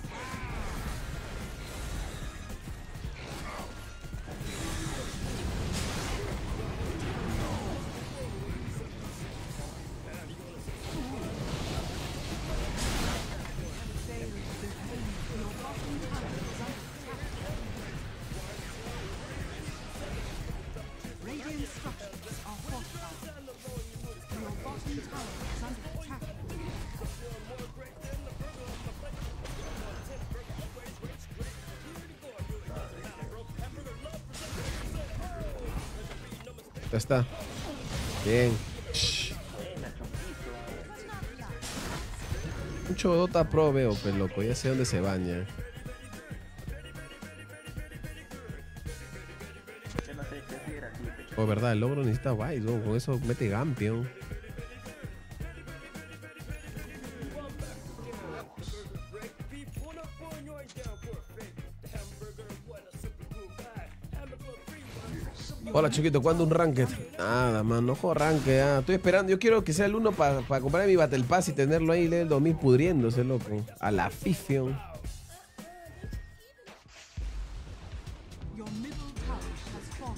Radiant structures are fortified. Your bottom tower is under attack. Ya está. Bien. Mucho Dota Pro veo, pues loco. Ya sé dónde se baña. Oh, verdad, el logro necesita Vice, ¿no? Con eso mete Gampion. Hola, chiquito, ¿cuándo un ranked? Nada, man, no juego ranked, ah. Estoy esperando, yo quiero que sea el 1 para comprar mi Battle Pass y tenerlo ahí level 2000 pudriéndose, loco. A la afición. Your middle tower has fallen.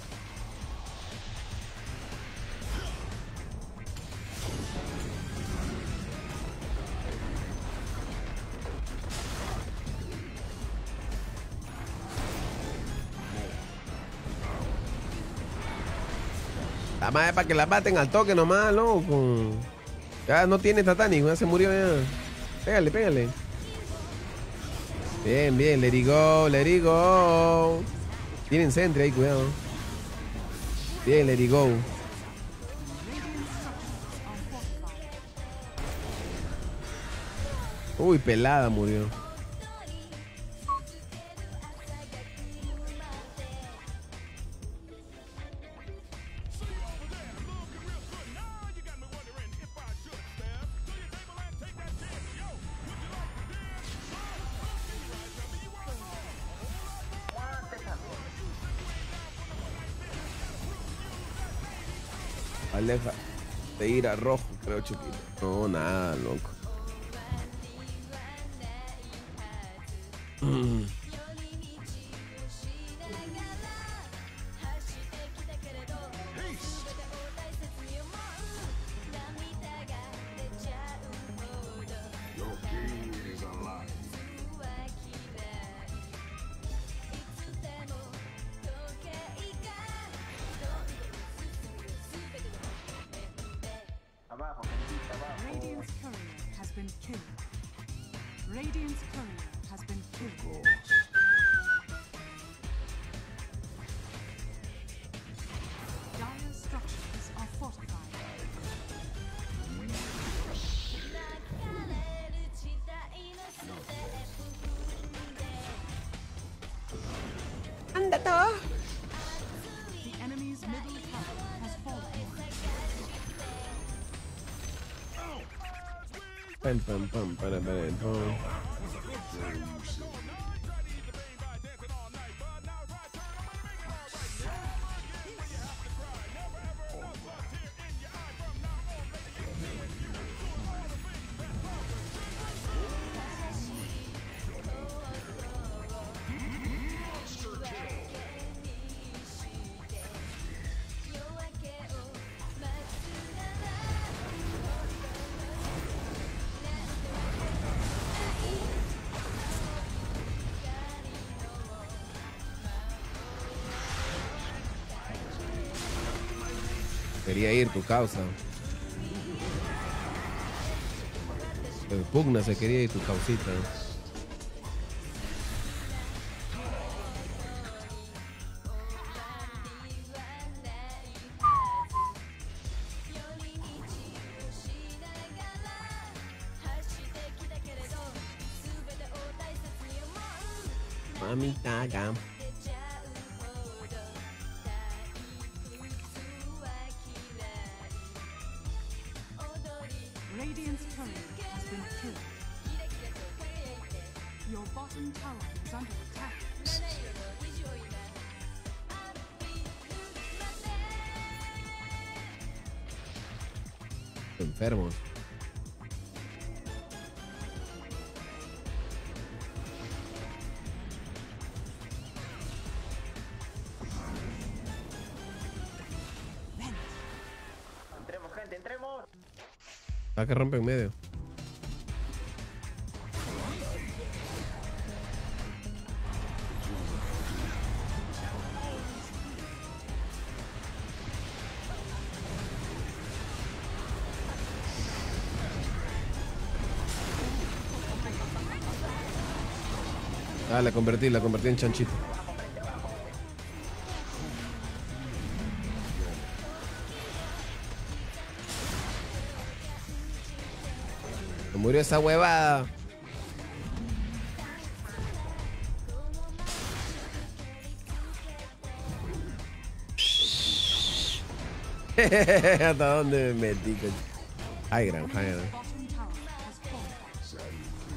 La madre para que la maten al toque nomás, loco. Ya no tiene Titanic, ya se murió ya. Pégale. Bien, let it go. Tienen Sentry ahí, cuidado. Bien, let it go. Uy, pelada murió. Aleja de ir a rojo, creo, chiquito. No, nada, loco. Radiant's courier has been killed. Radiant's courier has been killed. Dire structures are fortified. mata. The enemy's middle tower has fallen. Pam, pam, pam, para, pam. Quería ir tu causa. El pugna se quería ir tu causita. Mamita acá. Radiant's turret has been killed. Your bottom tower is under attack. Enfermos. Entremos, gente, entremos. Va que rompe en medio. Ah, la convertí en chanchito. Se murió esa huevada. ¿Hasta dónde me metí? Ay, gran, ay, gran. Bottom tower has fallen.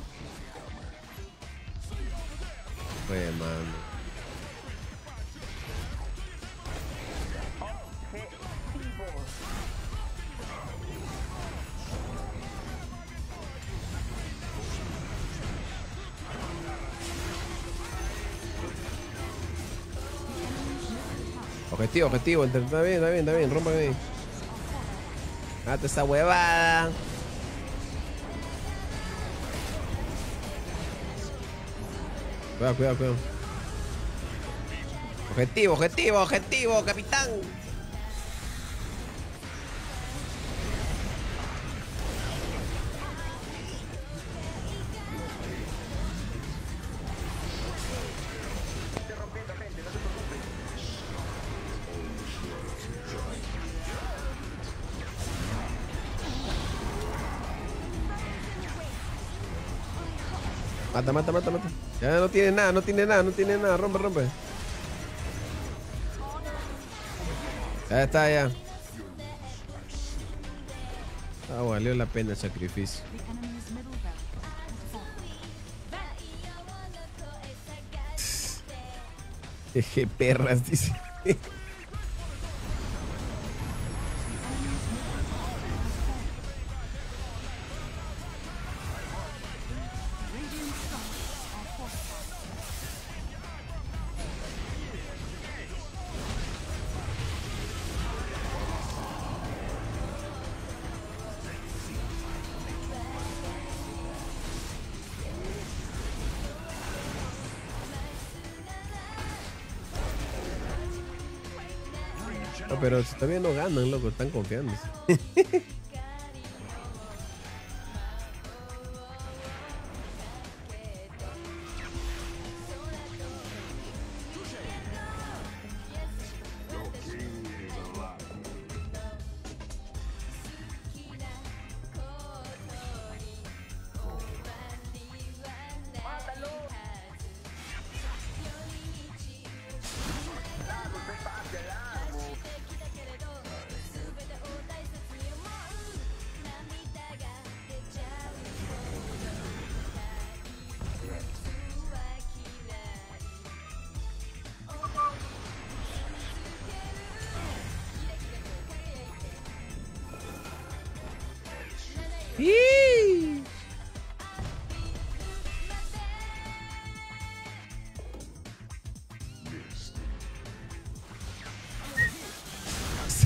Fue, mano. Objetivo, está bien, rompa ahí. Mate esa huevada. Cuidado. Objetivo, capitán. Mata. Ya no tiene nada. Rompe. Ya está, ya. Ah, valió la pena el sacrificio. The enemy's middle barracks has fallen. Jeje, perras, dice. Radiant structures are fortified. No, pero todavía no ganan, loco, están confiando.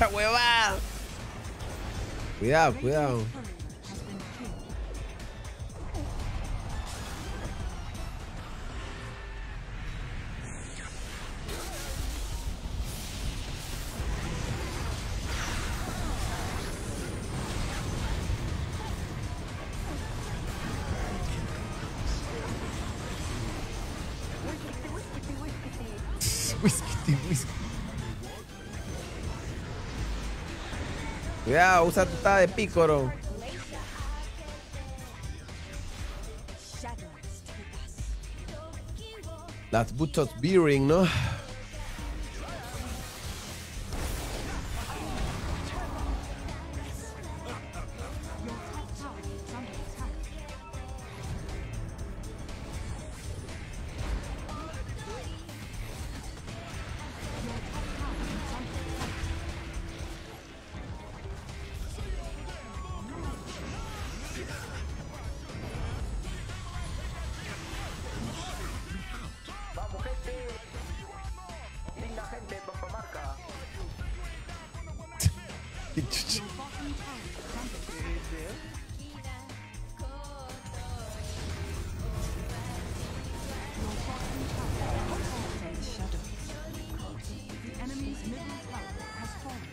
esa huevada. Cuidado, cuidado. Whisky, whisky. Cuidado, usa tu tada de pícoro. Las buchos bearing, ¿no? Vamos, gente. Linda gente, Pampamarca. Qué chucha. The enemy's middle tower has fallen.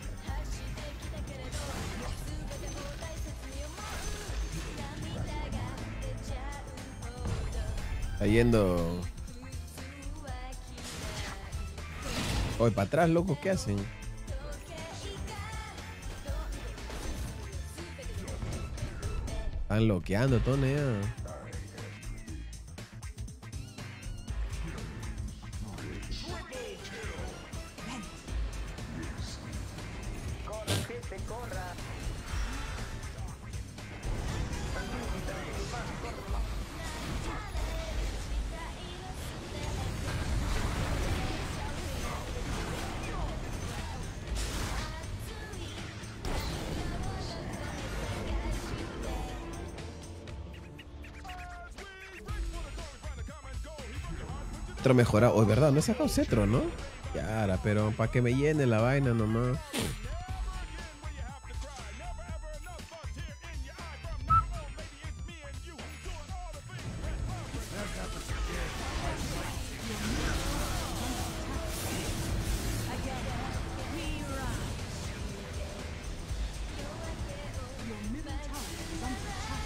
Está yendo. Oye, para atrás, loco, ¿qué hacen? Están loqueando, Tone. Corra, gente, corra. Cetro mejorado. Oh, es verdad, no he sacado cetro, ¿no? Yara, pero para que me llene la vaina nomás. Your middle tower is under attack.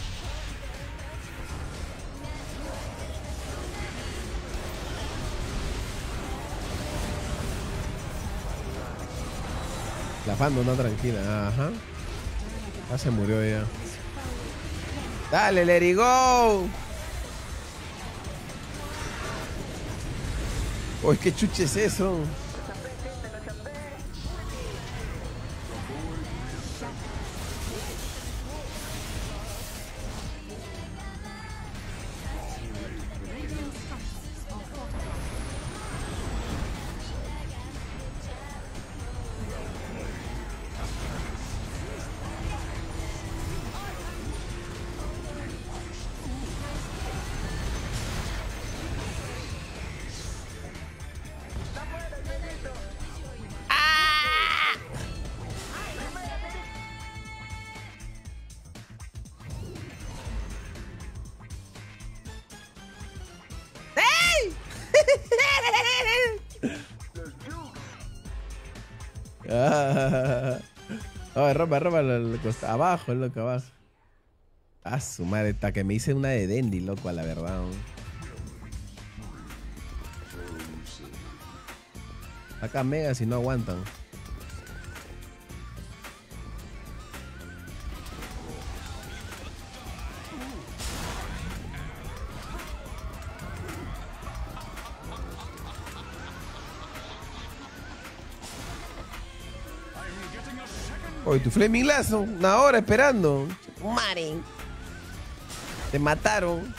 La fan no está tranquila. Ajá. Ya se murió ya. Dale, let it go. Uy, qué chuche es eso. Roba abajo, es lo que abajo. Ah, su madre, está que me hice una de Dendy, loco, a la verdad. Acá mega si no aguantan. Oye, tu Flaming Lazo, una hora esperando. Mare. Te mataron.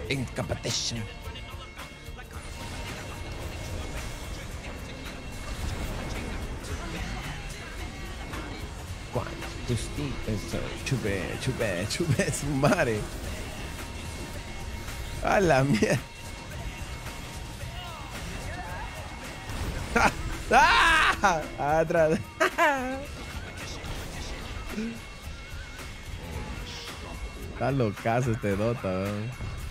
In competition. Chupe su madre. A la mierda. ¡Ah! Atrás. Está locazo este Dota, weón.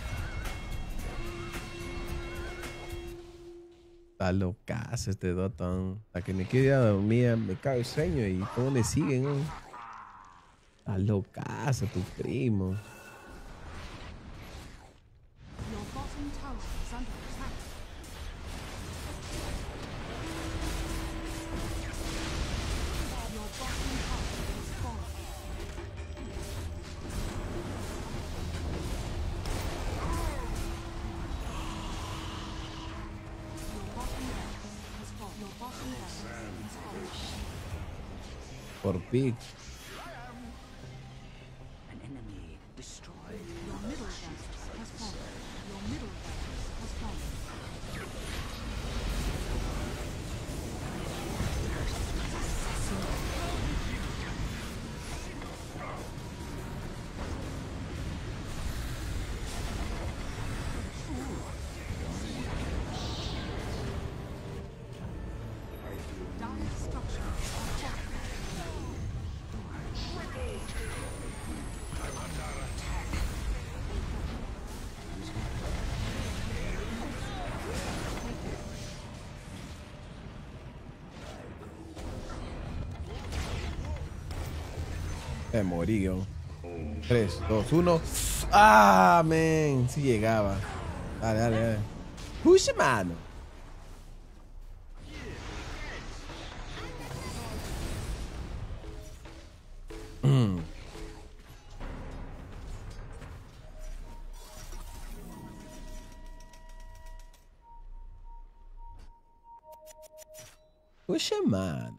Está locazo este Dota, weón. Hasta que me quede a dormir, me cago el sueño y todos le siguen, weón. Está locazo tu primo. Your bottom tower is under attack. Your bottom tower is falling. Your bottom barracks has fallen. Your bottom barracks has fallen. Por pic. An enemy destroyed. Your middle barracks has fallen. Your middle barracks has fallen. Dire structures are falling. Me morí yo. 3, 2, 1. ¡Ah, men! Sí llegaba. Dale, dale, dale. Push, mano. Push, mano.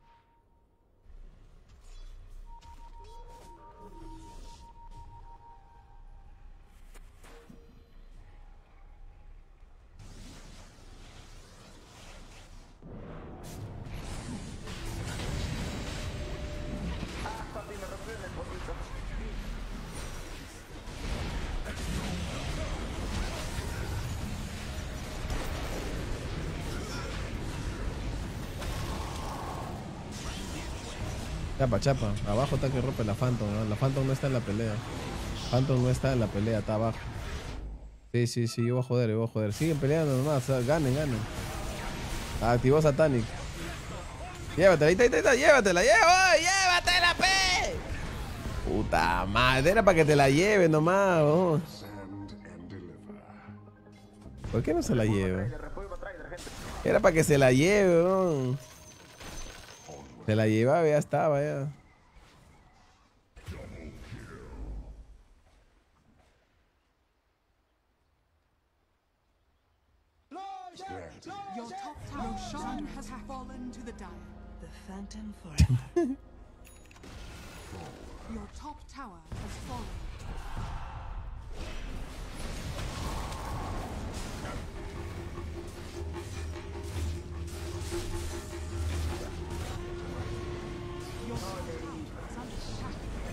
Chapa, chapa. Abajo está que rompe la Phantom, ¿no? La Phantom no está en la pelea. Phantom no está en la pelea, está abajo. Sí, sí, sí, yo voy a joder, yo voy a joder. Siguen peleando nomás, ganen, ganen. Activó Satanic. Llévatela, ahí está, ahí está, llévatela, llévatela, pe. Puta madre, era para que te la lleve nomás, oh. ¿Por qué no se la lleve? Era para que se la lleve, oh. Se la llevaba, ya estaba, ya. Your top tower Roshan has fallen to the dire. The Phantom forever. Your top tower has fallen. Your top tower is under attack.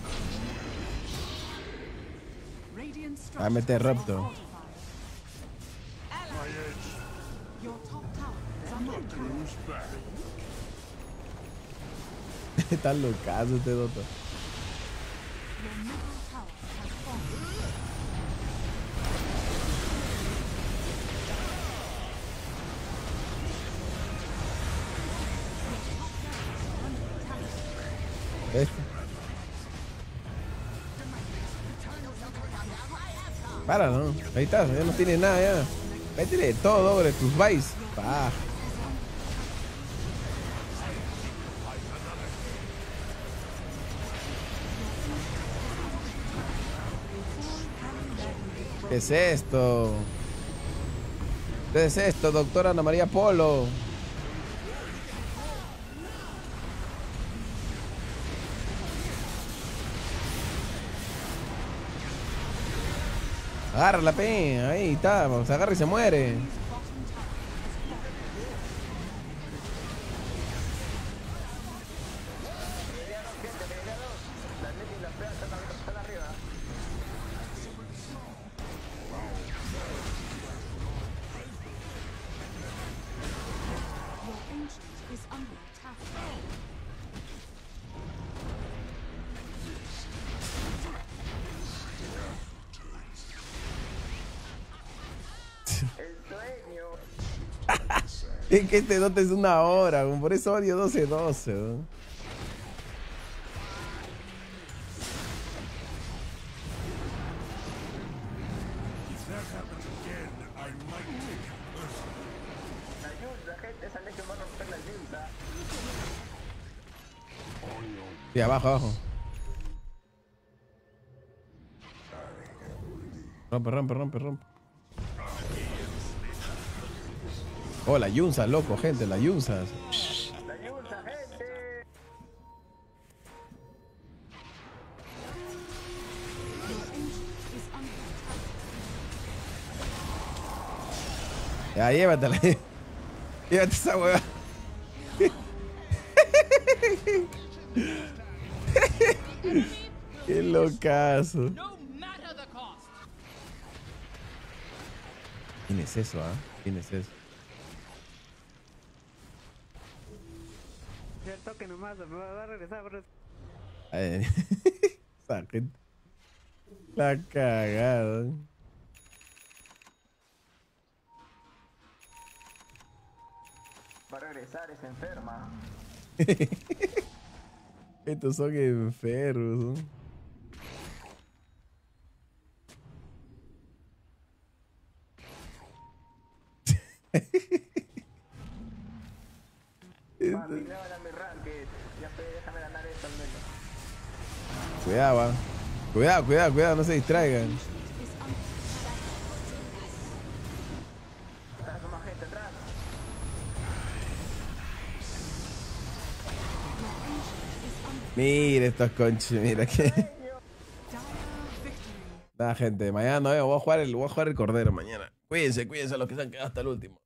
Radiant Va a meter structures are Raptor. fortified. Your top tower is under attack. Está locazo este Dota. Your middle tower has fallen. Para, ¿no? Ahí está, ya no tiene nada ya. Métele todo, sobre tus vice. Pa. ¿Qué es esto? ¿Qué es esto, doctora Ana María Polo? Agárrala, pe. Ahí está. Se agarra y se muere. Your ancient is under attack. Es que este dote es una hora, por eso odio 12-12. ¿No? Sí, abajo, abajo. Rompe, rompe, rompe, rompe. Oh, la Yunza, loco, gente, la Yunza. Ya, llévatela. Llévate esa hueva. Qué locazo. ¿Quién es eso, ah? ¿Quién es eso? El toque nomás, me va a regresar. Esa gente. La cagada. Va a regresar, es enferma. Estos son enfermos, ¿no? Papi, no hagan mi ranked. Ya sé, déjame ganar esto al menos. Cuidado, va. Cuidado, cuidado, cuidado, no se distraigan. Atrás, más gente atrás. Mira estos conchos, mira que. Nada, gente, mañana no, voy a jugar el cordero mañana. Cuídense, cuídense los que se han quedado hasta el último.